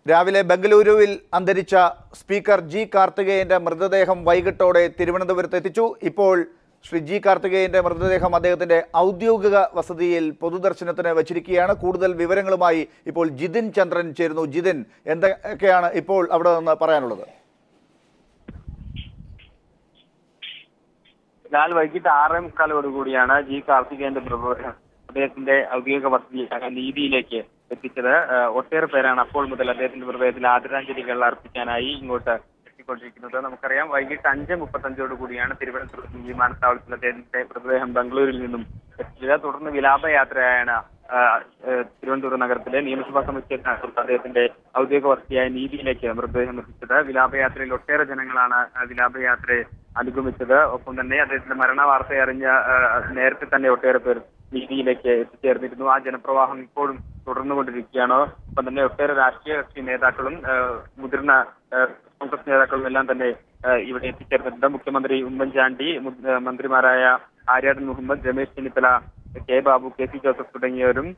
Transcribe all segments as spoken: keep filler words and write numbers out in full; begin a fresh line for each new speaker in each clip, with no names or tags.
രാവിലെ ബംഗളൂരുവിൽ അന്തരിച്ച സ്പീക്കർ ജി കാർത്തികേയന്റെ മൃതദേഹം വൈകിട്ടോടെ തിരുവനന്തപുരത്ത് എത്തിച്ചു. ഇപ്പോൾ ശ്രീ ജി കാർത്തികേയന്റെ മൃതദേഹം അദ്ദേഹത്തിന്റെ ഔദ്യോഗിക വസതിയിൽ പൊതുദർശനത്തിന് വച്ചിരിക്കുകയാണ്. കൂടുതൽ വിവരങ്ങളുമായി ഇപ്പോൾ ജിതിൻ ചന്ദ്രൻ ചേരുന്നു. ജിതിൻ, എന്തൊക്കെയാണ് ഇപ്പോൾ അവിടെ നിന്ന് പറയാനുള്ളത്?
ലാൽ വൈകിട്ട് ആറേ മുക്കാലോടുകൂടിയാണ് ജി കാർത്തികേയന്റെ മൃതദേഹം അദ്ദേഹത്തിന്റെ ഔദ്യോഗിക വസതിയായ നീതിയിലേക്ക് എത്തിച്ചത്. ഒട്ടേറെ പേരാണ് അപ്പോൾ മുതൽ അദ്ദേഹത്തിന്റെ മൃതദേഹത്തിൽ ആദരാഞ്ജലികൾ അർപ്പിക്കാനായി ഇങ്ങോട്ട് എത്തിക്കൊണ്ടിരിക്കുന്നത്. നമുക്കറിയാം, വൈകിട്ട് അഞ്ച് മുപ്പത്തഞ്ചോട് കൂടിയാണ് തിരുവനന്തപുരം വിമാനത്താവളത്തിൽ അദ്ദേഹത്തിന്റെ മൃതദേഹം ബംഗളൂരിൽ നിന്നും എത്തിച്ചത്. തുടർന്ന് വിലാപയാത്രയായാണ് തിരുവനന്തപുരം നഗരത്തിലെ നിയമസഭാ സമുച്ചയത്തിനകത്ത് അദ്ദേഹത്തിന്റെ ഔദ്യോഗിക വസതിയായ നീതിയിലേക്ക് മൃതദേഹം എത്തിച്ചത്. വിലാപയാത്രയിൽ ഒട്ടേറെ ജനങ്ങളാണ് വിലാപയാത്രയെ അനുഗമിച്ചത്. ഒപ്പം തന്നെ അദ്ദേഹത്തിന്റെ മരണ വാർത്ത അറിഞ്ഞ നേരത്തെ തന്നെ ഒട്ടേറെ പേർ നീതിയിലേക്ക് എത്തിച്ചേർന്നിരുന്നു. ആ ജനപ്രവാഹം ഇപ്പോഴും തുടർന്നുകൊണ്ടിരിക്കുകയാണ്. ഒപ്പം തന്നെ ഒട്ടേറെ രാഷ്ട്രീയ കക്ഷി നേതാക്കളും മുതിർന്ന കോൺഗ്രസ് നേതാക്കളും എല്ലാം തന്നെ ഇവിടെ എത്തിച്ചേർന്നിട്ടുണ്ട്. മുഖ്യമന്ത്രി ഉമ്മൻചാണ്ടി, മന്ത്രിമാരായ Aryadan Muhammad, Ramesh Chennithala, K Babu, K C Joseph തുടങ്ങിയവരും,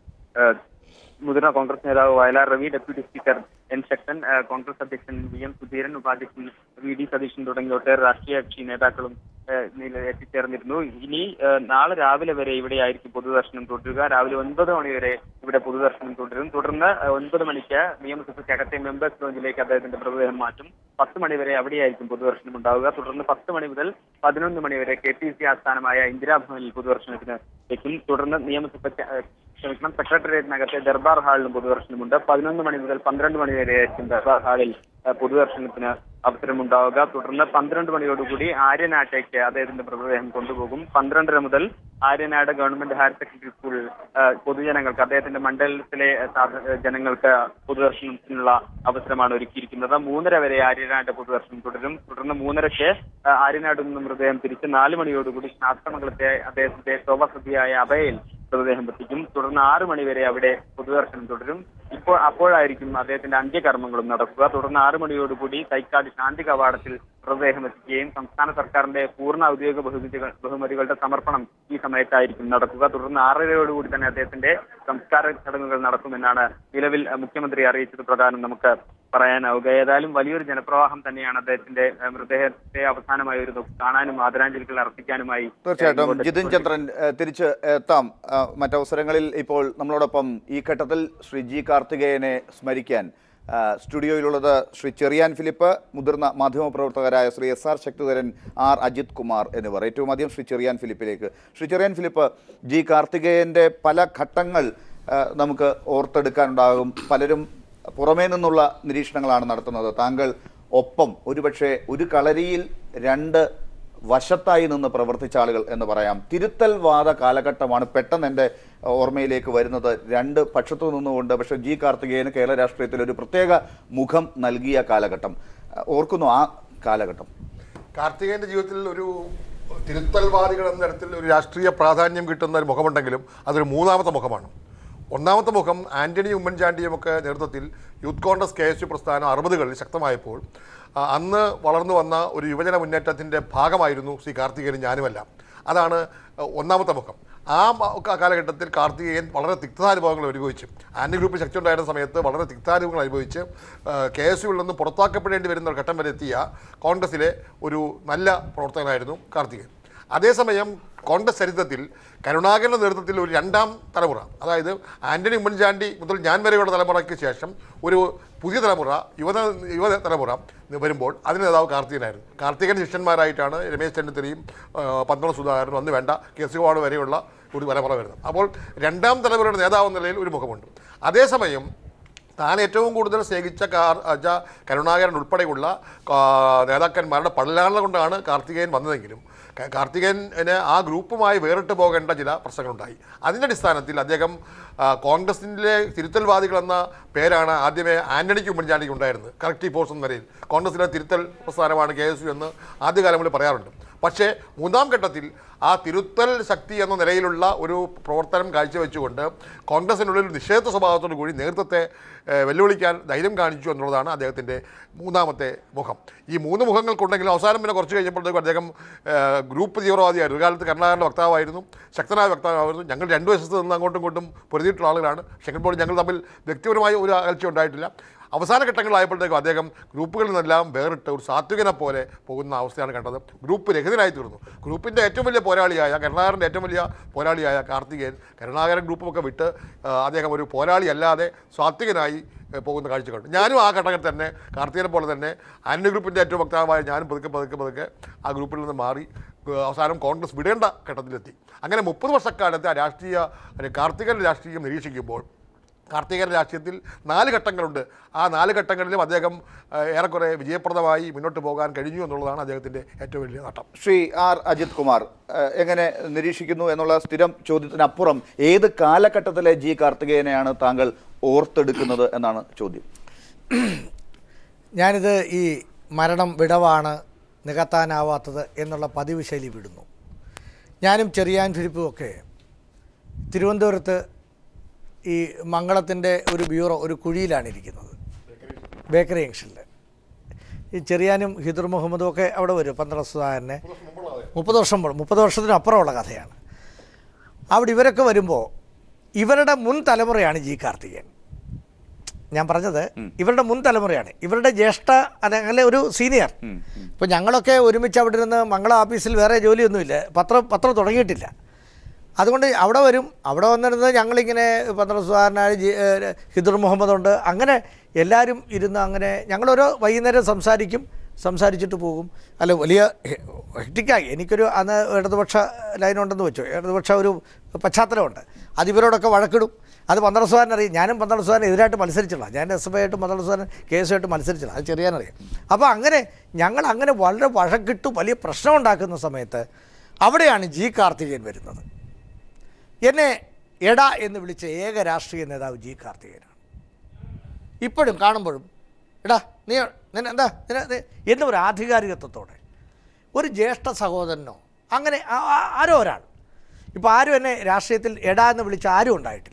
മുതിർന്ന കോൺഗ്രസ് നേതാവ് Vayalar Ravi, deputy speaker N ശക്തൻ, കോൺഗ്രസ് അധ്യക്ഷൻ വി എം സുധീരൻ, ഉപാധ്യക്ഷൻ വി ഡി സതീശൻ തുടങ്ങിയ ഒട്ടേറെ രാഷ്ട്രീയ കക്ഷി നേതാക്കളും എത്തിച്ചേർന്നിരുന്നു. ഇനി നാളെ രാവിലെ വരെ ഇവിടെയായിരിക്കും പൊതുദർശനം തുടരുക. രാവിലെ ഒൻപത് മണി വരെ ഇവിടെ പൊതുദർശനം തുടരും. തുടർന്ന് ഒൻപത് മണിക്ക് നിയമസഭയ്ക്കകത്തെ മെമ്പേഴ്സ് ലോഞ്ചിലേക്ക് അദ്ദേഹത്തിന്റെ മൃതദേഹം മാറ്റും. പത്ത് മണി വരെ അവിടെയായിരിക്കും പൊതുദർശനം ഉണ്ടാവുക. തുടർന്ന് പത്ത് മണി മുതൽ പതിനൊന്ന് മണി വരെ കെ പി സി ആസ്ഥാനമായ ഇന്ദിരാഭവനിൽ പൊതുദർശനത്തിന് എത്തും. തുടർന്ന് നിയമസഭ ക്ഷമിക്കണം സെക്രട്ടേറിയറ്റിനകത്തെ ദർബാർ ഹാളിലും പൊതുദർശനമുണ്ട്. പതിനൊന്ന് മണി മുതൽ പന്ത്രണ്ട് മണി വരെയായിരിക്കും ദർബാർ ഹാളിൽ പൊതുദർശനത്തിന് അവസരമുണ്ടാവുക. തുടർന്ന് പന്ത്രണ്ട് മണിയോടുകൂടി ആര്യനാട്ടേക്ക് അദ്ദേഹത്തിന്റെ മൃതദേഹം കൊണ്ടുപോകും. പന്ത്രണ്ടര മുതൽ Aryanad government higher secondary school പൊതുജനങ്ങൾക്ക്, അദ്ദേഹത്തിന്റെ മണ്ഡലത്തിലെ ജനങ്ങൾക്ക് പൊതുദർശനത്തിനുള്ള അവസരമാണ് ഒരുക്കിയിരിക്കുന്നത്. മൂന്നര വരെ ആര്യനാട് പൊതുദർശനം തുടരും. തുടർന്ന് മൂന്നരയ്ക്ക് ആര്യനാട് നിന്ന് മൃതദേഹം തിരിച്ച് നാല് മണിയോടുകൂടി ശാസ്ത്രമംഗലത്തെ അദ്ദേഹത്തിന്റെ ശോഭസദ്യയായ അഭയയിൽ മൃതദേഹം എത്തിക്കും. തുടർന്ന് ആറു മണിവരെ അവിടെ പൊതുദർശനം തുടരും. ഇപ്പോൾ അപ്പോഴായിരിക്കും അദ്ദേഹത്തിന്റെ അന്ത്യകർമ്മങ്ങളും നടക്കുക. തുടർന്ന് ആറു മണിയോടുകൂടി തൈക്കാട് ശാന്തി കവാടത്തിൽ മൃതദേഹം എത്തിക്കുകയും സംസ്ഥാന സർക്കാരിന്റെ പൂർണ്ണ ഔദ്യോഗിക ബഹുമതികൾ ബഹുമതികളുടെ സമർപ്പണം ഈ സമയത്തായിരിക്കും നടക്കുക. തുടർന്ന് ആറരയോടുകൂടി തന്നെ അദ്ദേഹത്തിന്റെ സംസ്കാര ചടങ്ങുകൾ നടക്കുമെന്നാണ് നിലവിൽ മുഖ്യമന്ത്രി അറിയിച്ചത് പ്രധാനം നമുക്ക് പറയാനാവുക. ഏതായാലും വലിയൊരു ജനപ്രവാഹം തന്നെയാണ് അദ്ദേഹത്തിന്റെ മൃതദേഹത്തെ അവസാനമായി ഒരു കാണാനും ആദരാഞ്ജലികൾ അർപ്പിക്കാനുമായി.
തീർച്ചയായിട്ടും ജിതിൻ ചന്ദ്രൻ, തിരിച്ച് എത്താം മറ്റവസരങ്ങളിൽ. ഇപ്പോൾ നമ്മളോടൊപ്പം ഈ ഘട്ടത്തിൽ ശ്രീ ജി കാർത്തികേയനെ സ്മരിക്കാൻ സ്റ്റുഡിയോയിലുള്ളത് ശ്രീ ചെറിയാൻ ഫിലിപ്പ്, മുതിർന്ന മാധ്യമപ്രവർത്തകരായ Shri S R Sakthidharan, R Ajith Kumar എന്നിവർ. ഏറ്റവും ആദ്യം ശ്രീ ചെറിയാൻ ഫിലിപ്പിലേക്ക്. ശ്രീ ചെറിയാൻ ഫിലിപ്പ്, ജി കാർത്തികേയൻ്റെ പല ഘട്ടങ്ങൾ നമുക്ക് ഓർത്തെടുക്കാനുണ്ടാകും. പലരും പുറമേ നിന്നുള്ള നിരീക്ഷണങ്ങളാണ് നടത്തുന്നത്. താങ്കൾ ഒപ്പം ഒരുപക്ഷെ ഒരു കളരിയിൽ രണ്ട് വശത്തായി നിന്ന് പ്രവർത്തിച്ച ആളുകൾ എന്ന് പറയാം. തിരുത്തൽ വാദ കാലഘട്ടമാണ് പെട്ടെന്ന് എൻ്റെ ഓർമ്മയിലേക്ക് വരുന്നത്. രണ്ട് പക്ഷത്തു നിന്നുകൊണ്ട് പക്ഷേ ജി കാർത്തികേയന് കേരള രാഷ്ട്രീയത്തിൽ ഒരു പ്രത്യേക മുഖം നൽകിയ കാലഘട്ടം ഓർക്കുന്നു. ആ കാലഘട്ടം
കാർത്തികേയൻ്റെ ജീവിതത്തിൽ ഒരു തിരുത്തൽവാദികൾ എന്ന തരത്തിൽ ഒരു രാഷ്ട്രീയ പ്രാധാന്യം കിട്ടുന്ന ഒരു മുഖമുണ്ടെങ്കിലും അതൊരു മൂന്നാമത്തെ മുഖമാണ്. ഒന്നാമത്തെ മുഖം ആന്റണി ഉമ്മൻചാണ്ടിയുമൊക്കെ നേതൃത്വത്തിൽ youth Congress K S U പ്രസ്ഥാനം അറുപതുകളിൽ ശക്തമായപ്പോൾ അന്ന് വളർന്നു വന്ന ഒരു യുവജന മുന്നേറ്റത്തിൻ്റെ ഭാഗമായിരുന്നു ശ്രീ കാർത്തികേയൻ ഞാനുമല്ല. അതാണ് ഒന്നാമത്തെ മുഖം. ആ കാലഘട്ടത്തിൽ കാർത്തികേയൻ വളരെ തിക്താനുഭവങ്ങൾ അനുഭവിച്ചു. ആന്റി ഗ്രൂപ്പ് ശക്തി ഉണ്ടായിരുന്ന സമയത്ത് വളരെ തിക്താനുഭവങ്ങൾ അനുഭവിച്ച് കെ എസ് യുവിൽ നിന്ന് പുറത്താക്കപ്പെടേണ്ടി വരുന്ന ഒരു ഘട്ടം വരെ എത്തിയ കോൺഗ്രസിലെ ഒരു നല്ല പ്രവർത്തകനായിരുന്നു കാർത്തികേയൻ. അതേസമയം കോൺഗ്രസ് ചരിത്രത്തിൽ കരുണാകരൻ്റെ നേതൃത്വത്തിൽ ഒരു രണ്ടാം തലമുറ, അതായത് ആന്റണി ഉമ്മൻചാണ്ടി മുതൽ ഞാൻ വരെയുള്ള തലമുറയ്ക്ക് ശേഷം ഒരു പുതിയ തലമുറ, യുവത യുവ തലമുറ വരുമ്പോൾ അതിന് നേതാവ് കാർത്തികനായിരുന്നു. കാർത്തികൻ ശിഷ്യന്മാരായിട്ടാണ് രമേശ് ചെന്നിത്തലയും പത്മനാഭ സുധാകരനും അന്ന് വേണ്ട കെ സി വാർഡ് വരെയുള്ള ഒരു തലമുറ വരുന്നത്. അപ്പോൾ രണ്ടാം തലമുറയുടെ നേതാവ് എന്ന നിലയിൽ ഒരു മുഖമുണ്ട്. അതേസമയം താൻ ഏറ്റവും കൂടുതൽ സ്നേഹിച്ച കാർ കരുണാകരൻ ഉൾപ്പെടെയുള്ള നേതാക്കന്മാരുടെ പടലാള കൊണ്ടാണ് കാർത്തികേയൻ വന്നതെങ്കിലും കാർത്തികേയന് ആ ഗ്രൂപ്പുമായി വേറിട്ട് പോകേണ്ട ചില പ്രശ്നങ്ങളുണ്ടായി. അതിൻ്റെ അടിസ്ഥാനത്തിൽ അദ്ദേഹം കോൺഗ്രസിൻ്റെ തിരുത്തൽവാദികളെന്ന പേരാണ് ആദ്യമേ ആന്റണിക്ക് ഉമ്മൻചാണ്ടിക്ക് ഉണ്ടായിരുന്നത്. കറക്റ്റീവ് ഫോഴ്സ് എന്ന നിലയിൽ കോൺഗ്രസിലെ തിരുത്തൽ പ്രസ്ഥാനമാണ് കെ എസ് യു എന്ന് ആദ്യകാലങ്ങളിൽ പറയാറുണ്ട്. പക്ഷേ മൂന്നാം ഘട്ടത്തിൽ ആ തിരുത്തൽ ശക്തി എന്ന നിലയിലുള്ള ഒരു പ്രവർത്തനം കാഴ്ചവെച്ചുകൊണ്ട് കോൺഗ്രസിനുള്ളിൽ നിഷേധ സ്വഭാവത്തോടു കൂടി നേതൃത്വത്തെ വെല്ലുവിളിക്കാൻ ധൈര്യം കാണിച്ചു എന്നുള്ളതാണ് അദ്ദേഹത്തിൻ്റെ മൂന്നാമത്തെ മുഖം. ഈ മൂന്ന് മുഖങ്ങൾക്കുണ്ടെങ്കിലും അവസാനം പിന്നെ കുറച്ച് കഴിഞ്ഞപ്പോഴത്തേക്കും അദ്ദേഹം ഗ്രൂപ്പ് തീവ്രവാദിയായിരുന്നു. ഒരു കാലത്ത് കരുണാകരൻ്റെ വക്താവായിരുന്നു, ശക്തനായ വക്താവായിരുന്നു. ഞങ്ങൾ രണ്ടു വശത്ത് നിന്ന് അങ്ങോട്ടും ഇങ്ങോട്ടും പൊരുതിയിട്ടുള്ള ആളുകളാണ്. പക്ഷേ എങ്കിൽ പോലും ഞങ്ങൾ തമ്മിൽ വ്യക്തിപരമായ ഒരു അകൽച്ച ഉണ്ടായിട്ടില്ല. അവസാന ഘട്ടങ്ങളിലായപ്പോഴത്തേക്കും അദ്ദേഹം ഗ്രൂപ്പുകളിൽ നിന്നെല്ലാം വേറിട്ട് ഒരു സാത്വികനെ പോലെ പോകുന്ന അവസ്ഥയാണ് കണ്ടത്. ഗ്രൂപ്പ് രഹിതനായി തീർന്നു. ഗ്രൂപ്പിൻ്റെ ഏറ്റവും വലിയ പോരാളിയായ കരുണാകരൻ്റെ ഏറ്റവും വലിയ പോരാളിയായ കാർത്തികേയൻ കരുണാകരൻ ഗ്രൂപ്പുമൊക്കെ വിട്ട് അദ്ദേഹം ഒരു പോരാളി അല്ലാതെ സാത്വികനായി പോകുന്ന കാഴ്ച കണ്ടു. ഞാനും ആ ഘട്ടത്തിൽ തന്നെ കാർത്തികനെ പോലെ തന്നെ ആന്റണി ഗ്രൂപ്പിൻ്റെ ഏറ്റവും വക്താവായ ഞാനും പതുക്കെ പതുക്കെ പതുക്കെ ആ ഗ്രൂപ്പിൽ നിന്ന് മാറി അവസാനം കോൺഗ്രസ് വിടേണ്ട ഘട്ടത്തിലെത്തി. അങ്ങനെ മുപ്പത് വർഷക്കാലത്ത് ആ രാഷ്ട്രീയ കാർത്തികൻ്റെ രാഷ്ട്രീയം നിരീക്ഷിക്കുമ്പോൾ കാർത്തികൻ്റെ രാഷ്ട്രീയത്തിൽ നാല് ഘട്ടങ്ങളുണ്ട്. ആ നാല് ഘട്ടങ്ങളിലും അദ്ദേഹം ഏറെക്കുറെ വിജയപ്രദമായി മുന്നോട്ട് പോകാൻ കഴിഞ്ഞു എന്നുള്ളതാണ് അദ്ദേഹത്തിൻ്റെ ഏറ്റവും വലിയ നേട്ടം.
ശ്രീ ആർ അജിത് കുമാർ എങ്ങനെ നിരീക്ഷിക്കുന്നു എന്നുള്ള സ്ഥിരം ചോദ്യത്തിനപ്പുറം ഏത് കാലഘട്ടത്തിലെ ജി കാർത്തികേയനെയാണ് താങ്കൾ ഓർത്തെടുക്കുന്നത് എന്നാണ് ചോദ്യം.
ഞാനിത് ഈ മരണം വിടവാണ് നികത്താനാവാത്തത് എന്നുള്ള പതിവ് ശൈലി വിടുന്നു. ഞാനും ചെറിയാൻ ഫിലിപ്പുമൊക്കെ തിരുവനന്തപുരത്ത് ഈ മംഗളത്തിൻ്റെ ഒരു ബ്യൂറോ ഒരു കുഴിയിലാണ് ഇരിക്കുന്നത്, ബേക്കറി ജംഗ്ഷനിൽ. ഈ ചെറിയാനും ഹിദുർ മുഹമ്മദും ഒക്കെ അവിടെ വരും. പന്ത്രണ്ട് സുധാകരനെ മുപ്പത് വർഷം മുപ്പത് വർഷത്തിനപ്പുറമുള്ള കഥയാണ്. അവിടെ ഇവരൊക്കെ വരുമ്പോൾ ഇവരുടെ മുൻ തലമുറയാണ് ജി കാർത്തികേയൻ. ഞാൻ പറഞ്ഞത് ഇവരുടെ മുൻ തലമുറയാണ്, ഇവരുടെ ജ്യേഷ്ഠ അല്ലെങ്കിൽ ഒരു സീനിയർ. ഇപ്പോൾ ഞങ്ങളൊക്കെ ഒരുമിച്ച് അവിടെ ഇരുന്ന് മംഗള ഓഫീസിൽ വേറെ ജോലിയൊന്നുമില്ല, പത്രം പത്രം തുടങ്ങിയിട്ടില്ല. അതുകൊണ്ട് അവിടെ വരും. അവിടെ വന്നിരുന്നത് ഞങ്ങളിങ്ങനെ പന്ത്രണ്ട് സുധാകരനായ ജി ഹിദുർ മുഹമ്മദുണ്ട്, അങ്ങനെ എല്ലാവരും ഇരുന്ന് അങ്ങനെ ഞങ്ങളോരോ വൈകുന്നേരം സംസാരിക്കും, സംസാരിച്ചിട്ട് പോകും. അല്ല വലിയ ഹെക്ടിക്കായി. എനിക്കൊരു അന്ന് ഇടതുപക്ഷ ലൈനുണ്ടെന്ന് വെച്ചോ, ഇടതുപക്ഷ ഒരു പശ്ചാത്തലമുണ്ട്. അതിവരോടൊക്കെ വഴക്കിടും. അത് പന്ത്രണ്ട് സുധാകരൻ അറിയും. ഞാനും പന്ത്രണ്ട് സുധാകരൻ എതിരായിട്ട് മത്സരിച്ചില്ല. ഞാൻ എസ് എഫ് ഐയായിട്ടും പന്ത്രണ്ട് സുധാകരൻ കെ എസ് ആയിട്ട് മത്സരിച്ചില്ല. അത് ചെറിയാനറിയാം. അപ്പോൾ അങ്ങനെ ഞങ്ങൾ അങ്ങനെ വളരെ വഴക്കിട്ട് വലിയ പ്രശ്നം ഉണ്ടാക്കുന്ന സമയത്ത് അവിടെയാണ് ജി കാർത്തികേയൻ വരുന്നത്. എന്നെ എട എന്ന് വിളിച്ച ഏക രാഷ്ട്രീയ നേതാവ് ജി കാർത്തികേയനാണ്. ഇപ്പോഴും കാണുമ്പോഴും എടാ നീ നിന്നെ എന്താ നിന്നെ എന്ന ഒരു ആധികാരികത്വത്തോടെ ഒരു ജ്യേഷ്ഠ സഹോദരനോ അങ്ങനെ ആരോ ഒരാൾ. ഇപ്പോൾ ആരും എന്നെ രാഷ്ട്രീയത്തിൽ എട എന്ന് വിളിച്ച ആരും ഉണ്ടായിട്ടില്ല.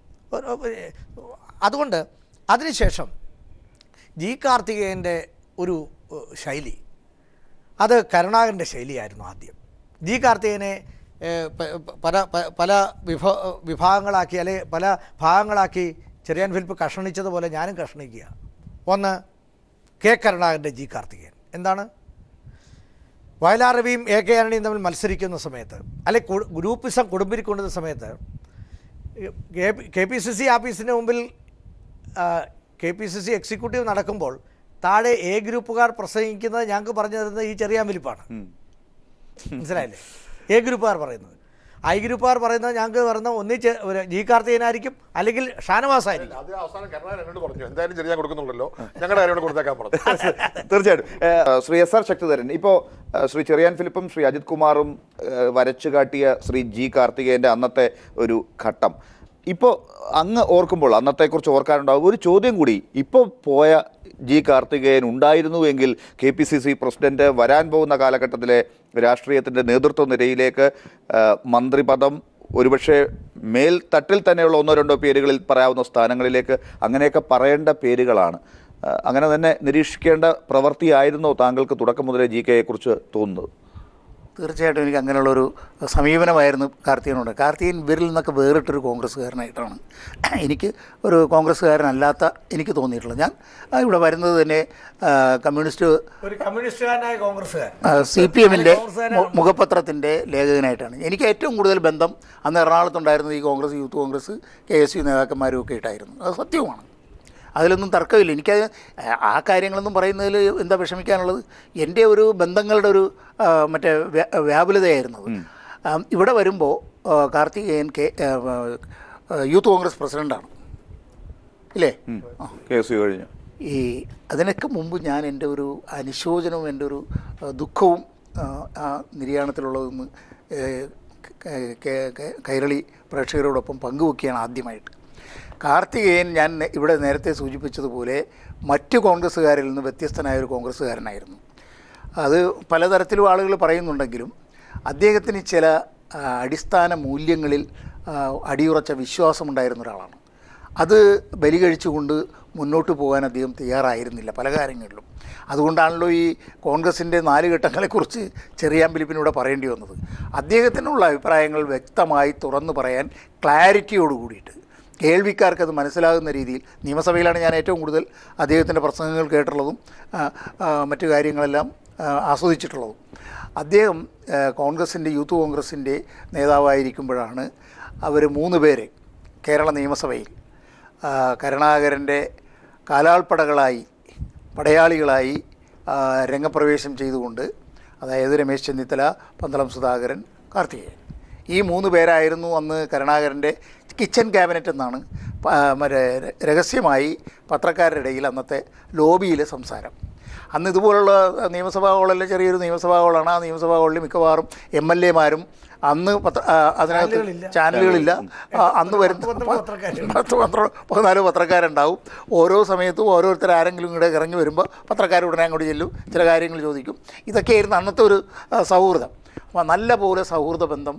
അതുകൊണ്ട് അതിനുശേഷം ജി കാർത്തികേയൻ്റെ ഒരു ശൈലി അത് കരുണാകരൻ്റെ ശൈലിയായിരുന്നു ആദ്യം. ജി കാർത്തികേയനെ പല പല വിഭ വിഭാഗങ്ങളാക്കി അല്ലെ പല ഭാഗങ്ങളാക്കി ചെറിയാൻ ഫിലിപ്പ് കഷണിച്ചതുപോലെ ഞാനും കഷണിക്കുക. ഒന്ന് കെ കരുണാകരൻ്റെ ജി കാർത്തികേയൻ എന്താണ്, വയലാർ രവിയും എ കെ ആന്റണിയും തമ്മിൽ മത്സരിക്കുന്ന സമയത്ത് അല്ലെ ഗ്രൂപ്പിസം കൊടുമ്പിരിക്കൊണ്ടുന്ന സമയത്ത് കെ പി സി സി ഓഫീസിന് മുമ്പിൽ K P C C executive നടക്കുമ്പോൾ താഴെ എ ഗ്രൂപ്പുകാർ പ്രസംഗിക്കുന്നത് ഞങ്ങൾക്ക് പറഞ്ഞു തരുന്നത് ഈ ചെറിയാൻ ഫിലിപ്പാണ്. മനസ്സിലായില്ലേ? എ ഗ്രൂപ്പുകാർ പറയുന്നത്. ഐ ഗ്രൂപ്പുകാർ പറയുന്നത് ഞങ്ങൾക്ക് പറയുന്ന ഒന്നിച്ച് ജി കാർത്തികേയനായിരിക്കും അല്ലെങ്കിൽ ഷാനവാസായിരിക്കും.
തീർച്ചയായിട്ടും. ശ്രീ എസ് ആർ ശക്തിധരൻ, ഇപ്പോൾ ശ്രീ ചെറിയാൻ ഫിലിപ്പും ശ്രീ അജിത് കുമാറും വരച്ചു കാട്ടിയ ശ്രീ ജി കാർത്തികേയൻ്റെ അന്നത്തെ ഒരു ഘട്ടം ഇപ്പോൾ അങ്ങ് ഓർക്കുമ്പോൾ അന്നത്തെക്കുറിച്ച് ഓർക്കാനുണ്ടാകും ഒരു ചോദ്യം കൂടി. ഇപ്പോൾ പോയ ജി കാർത്തികേയൻ ഉണ്ടായിരുന്നുവെങ്കിൽ K P C C president വരാൻ പോകുന്ന കാലഘട്ടത്തിലെ രാഷ്ട്രീയത്തിൻ്റെ നേതൃത്വ നിരയിലേക്ക് മന്ത്രിപദം ഒരുപക്ഷെ മേൽത്തട്ടിൽ തന്നെയുള്ള ഒന്നോ രണ്ടോ പേരുകളിൽ പറയാവുന്ന സ്ഥാനങ്ങളിലേക്ക് അങ്ങനെയൊക്കെ പറയേണ്ട പേരുകളാണ്. അങ്ങനെ തന്നെ നിരീക്ഷിക്കേണ്ട പ്രവൃത്തിയായിരുന്നോ താങ്കൾക്ക് തുടക്കം മുതലേ ജി കെയെക്കുറിച്ച് തോന്നുന്നത്?
തീർച്ചയായിട്ടും എനിക്ക് അങ്ങനെയുള്ളൊരു സമീപനമായിരുന്നു കാർത്തികനുണ്ട്. കാർത്തികൻ ഇവരിൽ നിന്നൊക്കെ വേറിട്ടൊരു കോൺഗ്രസ്സുകാരനായിട്ടാണ് എനിക്ക് ഒരു കോൺഗ്രസ്സുകാരനല്ലാത്ത എനിക്ക് തോന്നിയിട്ടുള്ളത്. ഞാൻ ഇവിടെ വരുന്നത് തന്നെ കമ്മ്യൂണിസ്റ്റ്
ഒരു കമ്മ്യൂണിസ്റ്റുകാരനായ കോൺഗ്രസ്സുകാരൻ
സി പി എമ്മിൻ്റെ മുഖപത്രത്തിൻ്റെ ലേഖകനായിട്ടാണ്. എനിക്ക് ഏറ്റവും കൂടുതൽ ബന്ധം അന്ന് എറണാകുളത്തുണ്ടായിരുന്നത് ഈ Congress, youth Congress, K S U നേതാക്കന്മാരും ഒക്കെ ആയിട്ടായിരുന്നു. അത് സത്യവുമാണ്, അതിലൊന്നും തർക്കമില്ല. എനിക്കത് ആ കാര്യങ്ങളൊന്നും പറയുന്നതിൽ എന്താ വിഷമിക്കാനുള്ളത്. എൻ്റെ ഒരു ബന്ധങ്ങളുടെ ഒരു മറ്റേ വ്യാകുലതയായിരുന്നത്. ഇവിടെ വരുമ്പോൾ കാർത്തികേയൻ കെ യൂത്ത് കോൺഗ്രസ് പ്രസിഡൻ്റാണ് ഇല്ലേ? ഈ അതിനൊക്കെ മുമ്പ് ഞാൻ എൻ്റെ ഒരു അനുശോചനവും എൻ്റെ ഒരു ദുഃഖവും ആ നിര്യാണത്തിലുള്ളതെന്ന് കൈരളി പ്രേക്ഷകരോടൊപ്പം പങ്കുവെക്കുകയാണ് ആദ്യമായിട്ട്. കാർത്തികേയൻ ഞാൻ ഇവിടെ നേരത്തെ സൂചിപ്പിച്ചതുപോലെ മറ്റ് കോൺഗ്രസ്സുകാരിൽ നിന്ന് വ്യത്യസ്തനായ ഒരു കോൺഗ്രസ്സുകാരനായിരുന്നു. അത് പലതരത്തിലും ആളുകൾ പറയുന്നുണ്ടെങ്കിലും അദ്ദേഹത്തിന് ചില അടിസ്ഥാന മൂല്യങ്ങളിൽ അടിയുറച്ച വിശ്വാസമുണ്ടായിരുന്ന ഒരാളാണ്. അത് ബലികഴിച്ചുകൊണ്ട് മുന്നോട്ട് പോകാൻ അദ്ദേഹം തയ്യാറായിരുന്നില്ല പല കാര്യങ്ങളിലും. അതുകൊണ്ടാണല്ലോ ഈ കോൺഗ്രസിൻ്റെ നാല് ഘട്ടങ്ങളെക്കുറിച്ച് ചെറിയാൻ ഫിലിപ്പിനൂടെ പറയേണ്ടി വന്നത്. അദ്ദേഹത്തിനുള്ള അഭിപ്രായങ്ങൾ വ്യക്തമായി തുറന്നു പറയാൻ ക്ലാരിറ്റിയോട് കൂടിയിട്ട് കേൾവിക്കാർക്ക് അത് മനസ്സിലാകുന്ന രീതിയിൽ, നിയമസഭയിലാണ് ഞാൻ ഏറ്റവും കൂടുതൽ അദ്ദേഹത്തിൻ്റെ പ്രസംഗങ്ങൾ കേട്ടിട്ടുള്ളതും മറ്റു കാര്യങ്ങളെല്ലാം ആസ്വദിച്ചിട്ടുള്ളതും. അദ്ദേഹം കോൺഗ്രസിൻ്റെ യൂത്ത് കോൺഗ്രസിൻ്റെ നേതാവായിരിക്കുമ്പോഴാണ് അവർ മൂന്ന് പേര് കേരള നിയമസഭയിൽ കരുണാകരൻ്റെ കാലാൾപ്പടകളായി പടയാളികളായി രംഗപ്രവേശം ചെയ്തുകൊണ്ട്, അതായത് രമേശ് ചെന്നിത്തല, പന്തളം സുധാകരൻ, കാർത്തികേയൻ, ഈ മൂന്ന് പേരായിരുന്നു അന്ന് കരുണാകരൻ്റെ കിച്ചൺ ക്യാബിനറ്റ് എന്നാണ് മറ്റേ രഹസ്യമായി പത്രക്കാരുടെ ഇടയിൽ അന്നത്തെ ലോബിയിലെ സംസാരം. അന്ന് ഇതുപോലുള്ള നിയമസഭാ ഹാളല്ല, ചെറിയൊരു നിയമസഭാ ഹാളാണ്. ആ നിയമസഭാ ഹാളിൽ മിക്കവാറും എം എൽ എമാരും അന്ന് പത്ര അതിനകത്ത് ചാനലുകളില്ല, അന്ന് വരുന്ന പത്ത് പത്ര പതിനാല് പത്രക്കാരുണ്ടാവും. ഓരോ സമയത്തും ഓരോരുത്തർ ആരെങ്കിലും ഇങ്ങോട്ട് ഇറങ്ങി വരുമ്പോൾ പത്രക്കാർ ഉടനെ അങ്ങോട്ട് ചെല്ലും, ചില കാര്യങ്ങൾ ചോദിക്കും. ഇതൊക്കെയായിരുന്നു അന്നത്തെ ഒരു സൗഹൃദം. അപ്പോൾ നല്ല പോലെ സൗഹൃദ ബന്ധം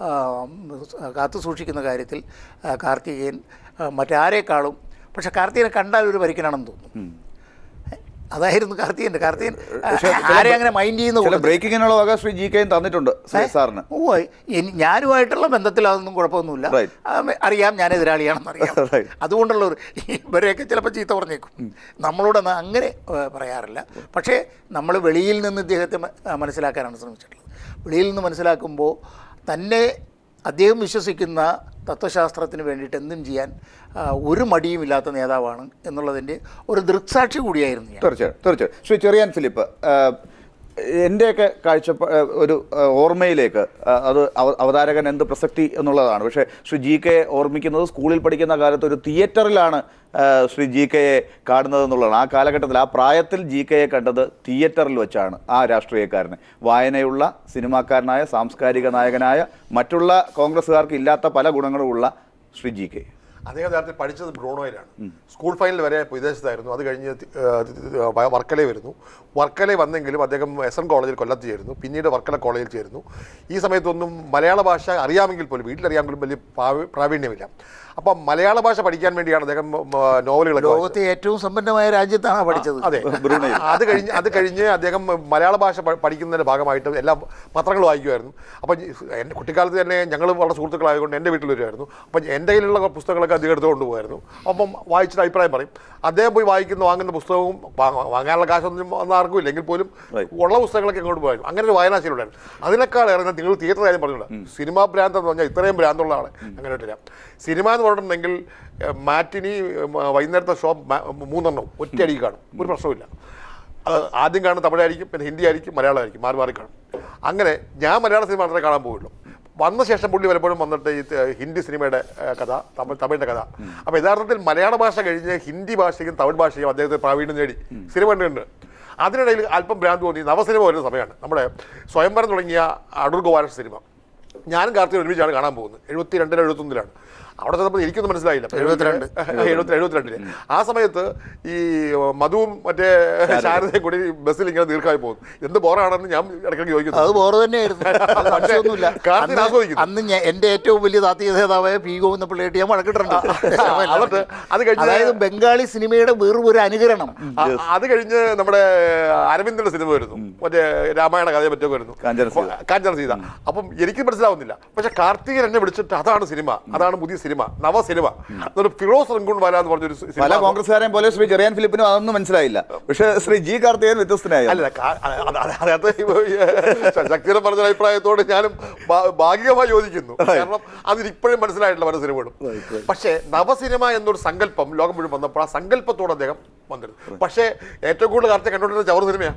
കാത്തു സൂക്ഷിക്കുന്ന കാര്യത്തിൽ കാർത്തികേയൻ മറ്റാരേക്കാളും, പക്ഷെ കാർത്തികനെ കണ്ടാൽ ഒരു പരിക്കനാണെന്ന് തോന്നുന്നു. അതായിരുന്നു കാർത്തികൻ്റെ കാർത്തികൻ ആരെ അങ്ങനെ മൈൻഡ് ചെയ്യുന്ന
ബ്രേക്കിങ്ങിനുള്ള വക ശ്രീ ജി കെ തന്നിട്ടുണ്ട് സാറിന്.
ഓ, ഞാനുമായിട്ടുള്ള ബന്ധത്തിൽ അതൊന്നും കുഴപ്പമൊന്നുമില്ല. അറിയാം, ഞാൻ എതിരാളിയാണെന്ന് അറിയാം. അതുകൊണ്ടുള്ള ഒരു ഇവരെയൊക്കെ ചിലപ്പോൾ ചീത്ത പറഞ്ഞേക്കും. നമ്മളോട് അങ്ങനെ പറയാറില്ല. പക്ഷേ നമ്മൾ വെളിയിൽ നിന്ന് ഇദ്ദേഹത്തെ മനസ്സിലാക്കാനാണ് ശ്രമിച്ചിട്ടുള്ളത്. വെളിയിൽ നിന്ന് മനസ്സിലാക്കുമ്പോൾ തന്നെ അദ്ദേഹം വിശ്വസിക്കുന്ന തത്വശാസ്ത്രത്തിന് വേണ്ടിയിട്ട് എന്തും ചെയ്യാൻ ഒരു മടിയുമില്ലാത്ത നേതാവാണ് എന്നുള്ളതിൻ്റെ ഒരു ദൃക്സാക്ഷി കൂടിയായിരുന്നു ഞാൻ.
തീർച്ചയായും തീർച്ചയായും ശ്രീ ചെറിയാൻ ഫിലിപ്പ്, എൻ്റെയൊക്കെ കാഴ്ചപ്പ ഒരു ഓർമ്മയിലേക്ക് അത് അവതാരകൻ എന്ത് പ്രസക്തി എന്നുള്ളതാണ്. പക്ഷേ ശ്രീ ജി കെ ഓർമ്മിക്കുന്നത് സ്കൂളിൽ പഠിക്കുന്ന കാലത്ത് ഒരു തിയേറ്ററിലാണ് ശ്രീ ജി കെയെ കാണുന്നത് എന്നുള്ളതാണ്. ആ കാലഘട്ടത്തിൽ, ആ പ്രായത്തിൽ ജി കെയെ കണ്ടത് തിയേറ്ററിൽ വെച്ചാണ്. ആ രാഷ്ട്രീയക്കാരനെ, വായനയുള്ള, സിനിമാക്കാരനായ, സാംസ്കാരിക നായകനായ, മറ്റുള്ള കോൺഗ്രസ്സുകാർക്ക് ഇല്ലാത്ത പല ഗുണങ്ങളുമുള്ള ശ്രീ ജി കെ.
അദ്ദേഹം നേരത്തെ പഠിച്ചത് ബ്രൂണോയിലാണ്. സ്കൂൾ ഫൈനൽ വരെ വിദേശത്തായിരുന്നു. അത് കഴിഞ്ഞ് വർക്കല വരുന്നു. വർക്കല വന്നെങ്കിലും അദ്ദേഹം എസ് എൻ കോളേജിൽ കൊല്ലത്ത് ചേരുന്നു. പിന്നീട് വർക്കല കോളേജിൽ ചേരുന്നു. ഈ സമയത്തൊന്നും മലയാള ഭാഷ അറിയാമെങ്കിൽ പോലും, വീട്ടിലറിയാമെങ്കിലും വലിയ പ്രാവീണ്യമില്ല. അപ്പം മലയാള ഭാഷ പഠിക്കാൻ വേണ്ടിയാണ് അദ്ദേഹം നോവലുകൾ.
ലോകത്തെ ഏറ്റവും സമ്പന്നമായ രാജ്യത്താണ് പഠിച്ചത്.
അതെ, അത് കഴിഞ്ഞ് അത് കഴിഞ്ഞ് അദ്ദേഹം മലയാള ഭാഷ പഠിക്കുന്നതിൻ്റെ ഭാഗമായിട്ട് എല്ലാ പത്രങ്ങളും വായിക്കുമായിരുന്നു. അപ്പം എൻ്റെ കുട്ടിക്കാലത്ത് തന്നെ ഞങ്ങൾ വളരെ സുഹൃത്തുക്കളായതുകൊണ്ട് എൻ്റെ വീട്ടിൽ വരുമായിരുന്നു. അപ്പം എൻ്റെ കയ്യിലുള്ള പുസ്തകങ്ങളൊക്കെ അദ്ദേഹം എടുത്ത് കൊണ്ടുപോകായിരുന്നു. അപ്പം വായിച്ചിട്ട് അഭിപ്രായം പറയും. അദ്ദേഹം പോയി വായിക്കുന്ന വാങ്ങുന്ന പുസ്തകവും വാങ്ങാനുള്ള കാശൊന്നും ഒന്നും ആർക്കും ഇല്ലെങ്കിൽ പോലും ഉള്ള പുസ്തകങ്ങളൊക്കെ ഇങ്ങോട്ട് പോകായിരുന്നു. അങ്ങനെ ഒരു വായനാശീലം ഉണ്ടായിരുന്നു. അതിനേക്കാൾ ഇറങ്ങുന്ന നിങ്ങൾ തിയേറ്റർ കാര്യം പറഞ്ഞില്ല, സിനിമാ ഭ്രാന്ത് എന്ന് പറഞ്ഞാൽ ഇത്രയും ഭ്രാന്തുള്ള ആളെ അങ്ങനെ ഇട്ടില്ല. സിനിമ എന്ന് പറഞ്ഞിട്ടുണ്ടെങ്കിൽ മാറ്റിനി, വൈകുന്നേരത്തെ ഷോ മൂന്നെണ്ണം ഒറ്റയടിക്ക് കാണും, ഒരു പ്രശ്നമില്ല. അത് ആദ്യം കാണും തമിഴായിരിക്കും, പിന്നെ ഹിന്ദി ആയിരിക്കും, മലയാളമായിരിക്കും, മാറി മാറി കാണും. അങ്ങനെ ഞാൻ മലയാള സിനിമ മാത്രമേ കാണാൻ പോവുള്ളൂ. വന്ന ശേഷം പുള്ളി പലപ്പോഴും വന്നിട്ട് ഈ ഹിന്ദി സിനിമയുടെ കഥ, തമിഴ് തമിഴിൻ്റെ കഥ. അപ്പോൾ യഥാർത്ഥത്തിൽ മലയാള ഭാഷ കഴിഞ്ഞ് ഹിന്ദി ഭാഷയും തമിഴ് ഭാഷയും അദ്ദേഹത്തെ പ്രാവീണ്യം നേടി സിനിമ കണ്ടുണ്ട്. അതിനിടയിൽ അല്പം ഭ്രാന്ത് തോന്നി നവസിനിമ വരുന്ന സമയമാണ്. നമ്മുടെ സ്വയംവരം തുടങ്ങിയ അടൂർ ഗോപാലൻ സിനിമ ഞാനും കാർത്തിക് ഒരുമിച്ചാണ് കാണാൻ പോകുന്നത്. എഴുപത്തി രണ്ടിലോ എഴുപത്തൊന്നിലാണ്. അവിടെ ചെന്നപ്പോൾ എനിക്കൊന്നും മനസ്സിലായില്ല. എഴുപത്തിരണ്ട് എഴുപത്തി എഴുപത്തിരണ്ടില് ആ സമയത്ത് ഈ മധുവും മറ്റേ ശാരദയും കൂടി ബസ്സിൽ ഇങ്ങനെ ദീർഘമായി പോകുന്നു. എന്ത് ബോറാണെന്ന് ഞാൻ ഇടയ്ക്കിടയ്ക്ക് ചോദിക്കുന്നു.
അത് ബോറ് തന്നെയായിരുന്നു. അന്ന് എൻ്റെ ഏറ്റവും വലിയ താത്വിക നേതാവായ പി ഗോവിന്ദപിള്ളയായിട്ട് ഞാൻ വഴക്കിട്ടുണ്ട്.
അത് കഴിഞ്ഞ്
അതായത് ബംഗാളി സിനിമയുടെ വെറും ഒരു അനുകരണം.
അത് കഴിഞ്ഞ് നമ്മുടെ അരവിന്ദന്റെ സിനിമ വരുന്നു, മറ്റേ രാമായണ കഥയെ പറ്റൊക്കെ വരുന്നു, കാഞ്ചന സീത. അപ്പം എനിക്ക് മനസ്സിലാവുന്നില്ല. പക്ഷെ കാർത്തികൻ എന്നെ വിളിച്ചിട്ട് അതാണ് സിനിമ, അതാണ് പുതിയ സിനിമ, നവ സിനിമ, ഫിറോസ് റങ്കൂൺ വാല എന്ന് പറഞ്ഞൊരു
പല കോൺഗ്രസ്സുകാരെയും പോലെ ശ്രീ ചെറിയാൻ ഫിലിപ്പിനും അതൊന്നും മനസ്സിലായില്ല. പക്ഷേ ശ്രീ ജി കാർത്തികൻ വ്യത്യസ്തനായി.
അല്ല, അതിനകത്ത് ശക്തിയുടെ പറഞ്ഞ അഭിപ്രായത്തോട് ഞാനും ഭാഗികമായി യോജിക്കുന്നു. കാരണം അതിനിപ്പോഴും മനസ്സിലായിട്ടില്ല പല സിനിമകളും. പക്ഷേ നവസിനിമ എന്നൊരു സങ്കല്പം ലോകം മുഴുവൻ വന്നപ്പോൾ ആ സങ്കല്പത്തോട് അദ്ദേഹം വന്നിരുന്നു. പക്ഷേ ഏറ്റവും കൂടുതൽ കാർത്തികൻ കണ്ടുകൊണ്ടിരുന്ന ചവർ സിനിമയാണ്.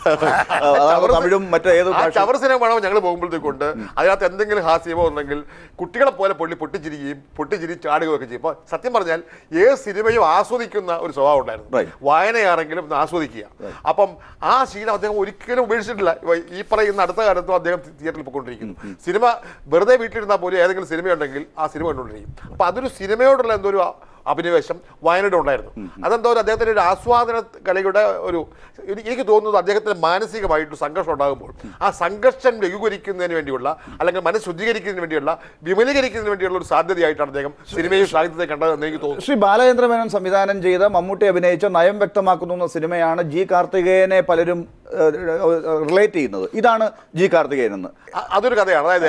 ചവർ സിനിമ വേണം ഞങ്ങൾ പോകുമ്പോഴത്തേക്കൊണ്ട് അതിനകത്ത് എന്തെങ്കിലും ഹാസ്യമോ ഉണ്ടെങ്കിൽ കുട്ടികളെ പോലെ പൊള്ളി പൊട്ടിച്ചിരിക്കുകയും പൊട്ടിച്ചിരി ചാടുകയൊക്കെ ചെയ്യും. അപ്പോൾ സത്യം പറഞ്ഞാൽ ഏത് സിനിമയും ആസ്വദിക്കുന്ന ഒരു സ്വഭാവം ഉണ്ടായിരുന്നു. വായനയാണെങ്കിലും ആസ്വദിക്കുക. അപ്പം ആ ശീലം അദ്ദേഹം ഒരിക്കലും ഉപേക്ഷിച്ചിട്ടില്ല. ഈ പറയുന്ന അടുത്ത കാലത്തും അദ്ദേഹം തിയേറ്ററിൽ പോയിക്കൊണ്ടിരിക്കുന്നു. സിനിമ വെറുതെ വീട്ടിലിരുന്നാൽ പോലും ഏതെങ്കിലും സിനിമയുണ്ടെങ്കിൽ ആ സിനിമ കണ്ടുകൊണ്ടിരിക്കും. അപ്പം അതൊരു സിനിമയോടുള്ള എന്തോ ഒരു അഭിനിവേശം വായനയുടെ ഉണ്ടായിരുന്നു. അതെന്തോ ഒരു അദ്ദേഹത്തിൻ്റെ ഒരു ആസ്വാദന കലയുടെ ഒരു എനിക്ക് തോന്നുന്നത് അദ്ദേഹത്തിന് മാനസികമായിട്ട് സംഘർഷം ഉണ്ടാകുമ്പോൾ ആ സംഘർഷം ലഘൂകരിക്കുന്നതിന് വേണ്ടിയുള്ള അല്ലെങ്കിൽ മനസ്സ് ശുദ്ധീകരിക്കുന്നതിന് വേണ്ടിയുള്ള വിമലീകരിക്കുന്നതിന് വേണ്ടിയുള്ള ഒരു സാധ്യതയായിട്ടാണ് അദ്ദേഹം സിനിമയിൽ സാഹിത്യത്തെ കണ്ടതെന്ന് എനിക്ക് തോന്നുന്നു.
ശ്രീ ബാലചന്ദ്ര മേനോൻ സംവിധാനം ചെയ്ത മമ്മൂട്ടി അഭിനയിച്ച നയം വ്യക്തമാക്കുന്ന സിനിമയാണ് ജി കാർത്തികേയനെ പലരും റിലേറ്റ് ചെയ്യുന്നത്. ഇതാണ് ജി കാർത്തികേയൻ എന്ന്.
അതൊരു കഥയാണ്. അതായത്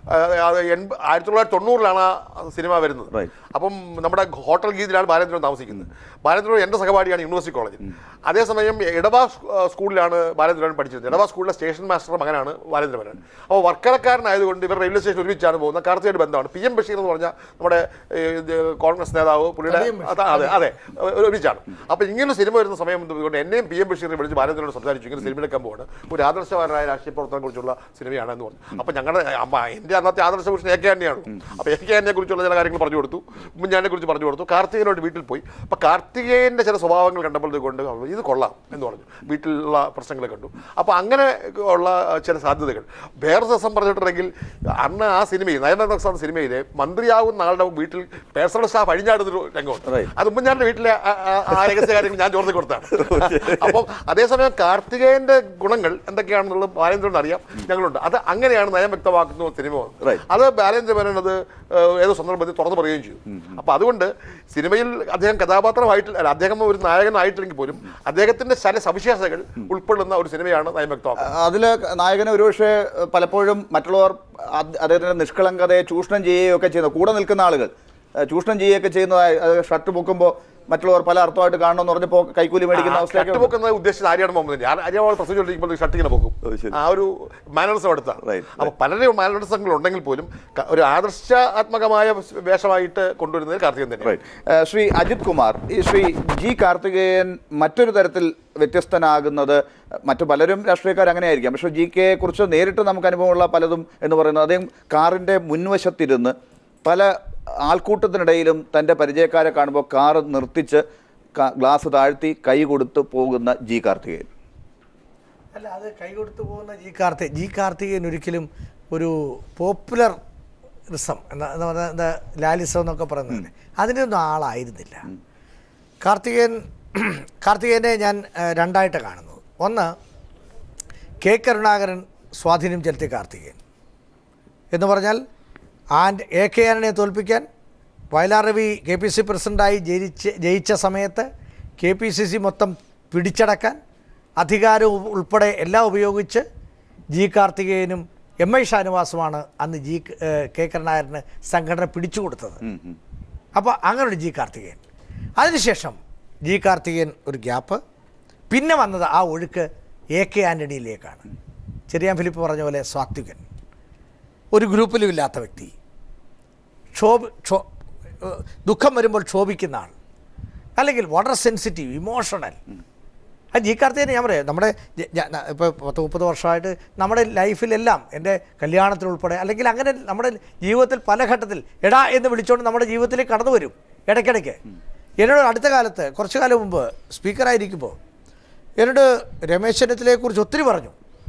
ആയിരത്തി തൊള്ളായിരത്തി തൊണ്ണൂറിലാണ് ആ സിനിമ വരുന്നത്. അപ്പം നമ്മുടെ ഹോട്ടൽ ഗീതിയിലാണ് ബാലചന്ദ്രൻ താമസിക്കുന്നത്. ബാലചന്ദ്രൻ എൻ്റെ സഹപാഠിയാണ് യൂണിവേഴ്സിറ്റി കോളേജിൽ. അതേസമയം എടവ സ്കൂളിലാണ് ബാലചന്ദ്രൻ പഠിച്ചിരുന്നത്. എടവ സ്കൂളിലെ സ്റ്റേഷൻ മാസ്റ്റർ മകനാണ് ബാലചന്ദ്രൻ. അപ്പോൾ വർക്കലക്കാരനായതുകൊണ്ട് ഇവർ റെയിൽവേ സ്റ്റേഷൻ ഒരുമിച്ചാണ് പോകുന്നത്. കാർത്തികയുടെ ബന്ധമാണ്. പി എം ബഷീർ എന്ന് പറഞ്ഞാൽ നമ്മുടെ കോൺഗ്രസ് നേതാവ്, പുള്ളിയുടെ അതെ അതെ ഒരുമിച്ചാണ്. അപ്പോൾ ഇങ്ങനെ സിനിമ വരുന്ന സമയം കൊണ്ട് എന്നെയും പി എം ബഷീറിനെ വിളിച്ച് ബാലചന്ദ്രനോട് സംസാരിച്ചു, ഇങ്ങനെ സിനിമയിലെക്കാൻ പോവാണ്, ഒരു ആദർശപരമായ രാഷ്ട്രീയ പ്രവർത്തനം കുറിച്ചുള്ള സിനിമയാണ് എന്ന് പറഞ്ഞു. അപ്പോൾ ഞങ്ങളുടെ എൻ്റെ അന്നത്തെ ആദർശ പുരുഷൻ എ കെ ആന്റണിയാണ്. അപ്പോൾ എ കെ ആന്റണിയെ കുറിച്ചുള്ള ചില കാര്യങ്ങൾ പറഞ്ഞു കൊടുത്തു, ഉമ്മൻചാണ്ടിയെ കുറിച്ച് പറഞ്ഞു കൊടുത്തു. കാർത്തികേയനോട് വീട്ടിൽ പോയി. അപ്പോൾ കാർത്തികേയൻ്റെ ചില സ്വഭാവങ്ങൾ കണ്ടപ്പോൾ കൊണ്ട് ഇത് കൊള്ളാം എന്ന് പറഞ്ഞു. വീട്ടിലുള്ള പ്രശ്നങ്ങൾ കണ്ടു. അപ്പോൾ അങ്ങനെ ഉള്ള ചില സാധ്യതകൾ. വേറെ ദിവസം പറഞ്ഞിട്ടുണ്ടെങ്കിൽ അന്ന് ആ സിനിമയിൽ നയനന്ദ സിനിമയിലെ മന്ത്രിയാവുന്ന ആളുടെ വീട്ടിൽ പേഴ്സണൽ സ്റ്റാഫ് അഴിഞ്ഞാടുന്നൊരു രംഗമുണ്ട്. അത് ഉമ്മൻചാണ്ടിയുടെ വീട്ടിലെ ആ രഹസ്യ കാര്യങ്ങൾ ഞാൻ ചോർത്തി കൊടുത്താണ്. അപ്പം അതേസമയം കാർത്തികേയന്റെ ഗുണങ്ങൾ എന്തൊക്കെയാണെന്നുള്ളത് ബാലേന്ദ്രൻ അറിയാം, ഞങ്ങളുണ്ട്. അത് അങ്ങനെയാണ് നയം വ്യക്തമാക്കുന്ന സിനിമ. അത് ബാലേന്ദ്രൻ മേനോൻ അത് ഏതോ സന്ദർഭത്തിൽ തുറന്നു പറയുകയും ചെയ്തു. അപ്പൊ അതുകൊണ്ട് സിനിമയിൽ അദ്ദേഹം കഥാപാത്രമായിട്ട് അല്ല, അദ്ദേഹം ഒരു നായകനായിട്ടില്ലെങ്കിൽ പോലും അദ്ദേഹത്തിന്റെ ചില സവിശേഷതകൾ ഉൾക്കൊള്ളുന്ന ഒരു സിനിമയാണ് നയം വ്യക്തമാക്കുന്നത്.
അതില് നായകനെ ഒരുപക്ഷെ പലപ്പോഴും മറ്റുള്ളവർ അദ്ദേഹത്തിന്റെ നിഷ്കളങ്കതയെ ചൂഷണം ചെയ്യുകയോ ഒക്കെ ചെയ്യുന്ന കൂടെ നിൽക്കുന്ന ആളുകൾ ചൂഷണം ചെയ്യുകയൊക്കെ ചെയ്യുന്നതായി ഷർട്ട് പൊക്കുമ്പോൾ മറ്റുള്ളവർ പല അർത്ഥമായിട്ട് കാണണമെന്ന് പറഞ്ഞപ്പോൾ കൈക്കൂലി മേടിക്കുന്ന അവസ്ഥയൊക്കെ
പൊക്കുന്നത് ഉദ്ദേശിച്ചത് ആര്യാണ് മുഹമ്മദ് ആര്യാവാൾ പ്രസംഗിച്ചുകൊണ്ടിരിക്കുമ്പോൾ ഷർട്ടിങ്ങനെ പൊക്കും. ആ ഒരു മാനറിസം എടുത്താണ്. അപ്പോൾ പലരും മാനറിസങ്ങൾ ഉണ്ടെങ്കിൽ പോലും ഒരു ആദർശാത്മകമായ വേഷമായിട്ട് കൊണ്ടുവരുന്നത് കാർത്തികേയൻ തന്നെ.
ശ്രീ അജിത് കുമാർ, ഈ ശ്രീ ജി കാർത്തികേയൻ മറ്റൊരു തരത്തിൽ വ്യത്യസ്തനാകുന്നത്, മറ്റു പലരും രാഷ്ട്രീയക്കാർ അങ്ങനെ ആയിരിക്കാം, പക്ഷേ ജി കെയെ കുറിച്ച് നേരിട്ട് നമുക്ക് അനുഭവമുള്ള പലതും എന്ന് പറയുന്നത് അദ്ദേഹം കാറിൻ്റെ മുൻവശത്തിരുന്ന് പല ആൾക്കൂട്ടത്തിനിടയിലും തൻ്റെ പരിചയക്കാരെ കാണുമ്പോൾ കാർ നിർത്തിച്ച് ഗ്ലാസ് താഴ്ത്തി കൈ കൊടുത്ത് പോകുന്ന ജി കാർത്തികേയൻ.
അല്ല, അത് കൈ കൊടുത്തു പോകുന്ന ജി കാർത്തി ജി കാർത്തികേയൻ ഒരിക്കലും ഒരു പോപ്പുലർ റിസം എന്താ എന്താ ലാലിസം എന്നൊക്കെ പറയുന്നത് അതിൻ്റെ ഒന്നും ആളായിരുന്നില്ല കാർത്തികേയൻ. കാർത്തികേയനെ ഞാൻ രണ്ടായിട്ട് കാണുന്നത്. ഒന്ന്, കെ കരുണാകരൻ സ്വാധീനം ചെലുത്തിയ കാർത്തികേയൻ എന്ന് പറഞ്ഞാൽ ആൻഡ് എ കെ ആന്റണിയെ തോൽപ്പിക്കാൻ Vayalar Ravi K P C പ്രസിഡൻ്റായി ജയിച്ച് ജയിച്ച സമയത്ത് കെ പി സി സി മൊത്തം പിടിച്ചടക്കാൻ അധികാരം ഉൾപ്പെടെ എല്ലാം ഉപയോഗിച്ച് ജി കാർത്തികേയനും എം ഐ ഷാനവാസുമാണ് അന്ന് ജി കെ കരുണാകരന് സംഘടന പിടിച്ചു കൊടുത്തത്. അപ്പോൾ അങ്ങനൊരു ജി കാർത്തികേയൻ. അതിനുശേഷം ജി കാർത്തികേയൻ ഒരു ഗ്യാപ്പ്, പിന്നെ വന്നത് ആ ഒഴുക്ക് എ കെ ആൻ്റണിയിലേക്കാണ്. ചെറിയാൻ ഫിലിപ്പ് പറഞ്ഞ പോലെ സാത്വികൻ, ഒരു ഗ്രൂപ്പിലും ഇല്ലാത്ത വ്യക്തി, ക്ഷോഭ ക്ഷോ ദുഃഖം വരുമ്പോൾ ക്ഷോഭിക്കുന്ന ആൾ, അല്ലെങ്കിൽ വളരെ സെൻസിറ്റീവ്, ഇമോഷണൽ. ആ ജി കാർത്തികേയൻ ഞാൻ പറയാം, നമ്മുടെ ഇപ്പോൾ പത്ത് മുപ്പത് വർഷമായിട്ട് നമ്മുടെ ലൈഫിലെല്ലാം എൻ്റെ കല്യാണത്തിനുൾപ്പെടെ അല്ലെങ്കിൽ അങ്ങനെ നമ്മുടെ ജീവിതത്തിൽ പല ഘട്ടത്തിൽ എടാ എന്ന് വിളിച്ചുകൊണ്ട് നമ്മുടെ ജീവിതത്തിലേക്ക് കടന്നു വരും ഇടയ്ക്കിടയ്ക്ക്. എന്നോട് അടുത്ത കാലത്ത് കുറച്ചു കാലം മുമ്പ് സ്പീക്കറായിരിക്കുമ്പോൾ എന്നോട് രമേശ് ചെന്നിത്തലയെക്കുറിച്ച് ഒത്തിരി പറഞ്ഞു,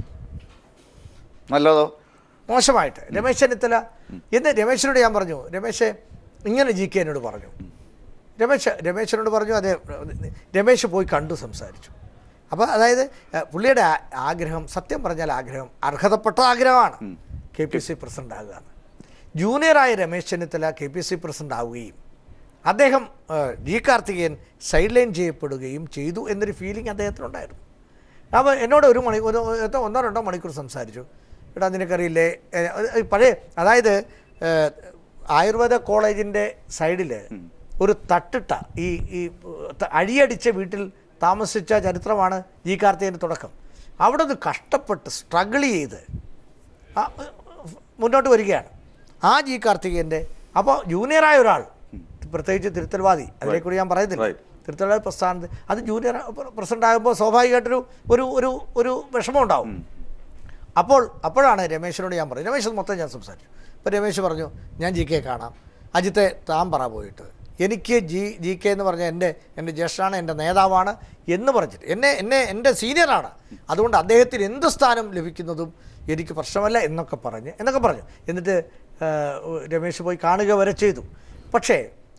നല്ലതോ
മോശമായിട്ട്. രമേശ് ചെന്നിത്തല എന്ന് രമേശിനോട് ഞാൻ പറഞ്ഞു, രമേശ് ഇങ്ങനെ ജി കെ എന്നോട് പറഞ്ഞു. രമേശ് രമേശിനോട് പറഞ്ഞു, അതെ രമേശ് പോയി കണ്ടു സംസാരിച്ചു. അപ്പോൾ അതായത് പുള്ളിയുടെ ആഗ്രഹം, സത്യം പറഞ്ഞാൽ ആഗ്രഹം അർഹതപ്പെട്ട ആഗ്രഹമാണ് കെ പി സി പ്രസിഡൻ്റ് ആകുക. ജൂനിയറായ Ramesh Chennithala K P C president ആവുകയും അദ്ദേഹം ജി കാർത്തികേയൻ സൈഡ് ലൈൻ ചെയ്യപ്പെടുകയും ചെയ്തു എന്നൊരു ഫീലിംഗ് അദ്ദേഹത്തിനുണ്ടായിരുന്നു. അപ്പോൾ എന്നോട് ഒരു മണി ഒരു ഒന്നോ രണ്ടോ മണിക്കൂർ സംസാരിച്ചു. എടാ നിനക്കറിയില്ലേ പഴയ, അതായത് ആയുർവേദ കോളേജിൻ്റെ സൈഡിൽ ഒരു തട്ടിട്ട ഈ ഈ അഴിയടിച്ച വീട്ടിൽ താമസിച്ച ചരിത്രമാണ് ജി കാർത്തികേയൻ്റെ തുടക്കം. അവിടെ നിന്ന് കഷ്ടപ്പെട്ട് സ്ട്രഗിൾ ചെയ്ത് മുന്നോട്ട് വരികയാണ് ആ ജി കാർത്തികേയൻ്റെ. അപ്പോൾ ജൂനിയറായ ഒരാൾ, പ്രത്യേകിച്ച് തിരുത്തൽവാദി, അതിനെക്കുറിച്ച് ഞാൻ പറയുന്നില്ല, തിരുത്തൽവാദി പ്രസ്ഥാനത്ത് അത് ജൂനിയർ പ്രസിഡൻ്റ് ആകുമ്പോൾ സ്വാഭാവികമായിട്ടൊരു ഒരു ഒരു ഒരു വിഷമം ഉണ്ടാവും. അപ്പോൾ അപ്പോഴാണ് രമേശിനോട് ഞാൻ പറഞ്ഞു, രമേശ് മൊത്തം ഞാൻ സംസാരിച്ചു. അപ്പോൾ രമേശ് പറഞ്ഞു, ഞാൻ ജി കെ കാണാം, അജിത്തെ താൻ പറ പോയിട്ട്, എനിക്ക് ജി ജി കെ എന്ന് പറഞ്ഞാൽ എൻ്റെ എൻ്റെ ജ്യേഷ്ഠനാണ്, എൻ്റെ നേതാവാണ് എന്ന് പറഞ്ഞിട്ട് എന്നെ എന്നെ എൻ്റെ സീനിയറാണ്, അതുകൊണ്ട് അദ്ദേഹത്തിന് എന്ത് സ്ഥാനം ലഭിക്കുന്നതും എനിക്ക് പ്രശ്നമല്ല എന്നൊക്കെ പറഞ്ഞ് എന്നൊക്കെ പറഞ്ഞു. എന്നിട്ട് രമേശ് പോയി കാണുക വരെ ചെയ്തു. പക്ഷേ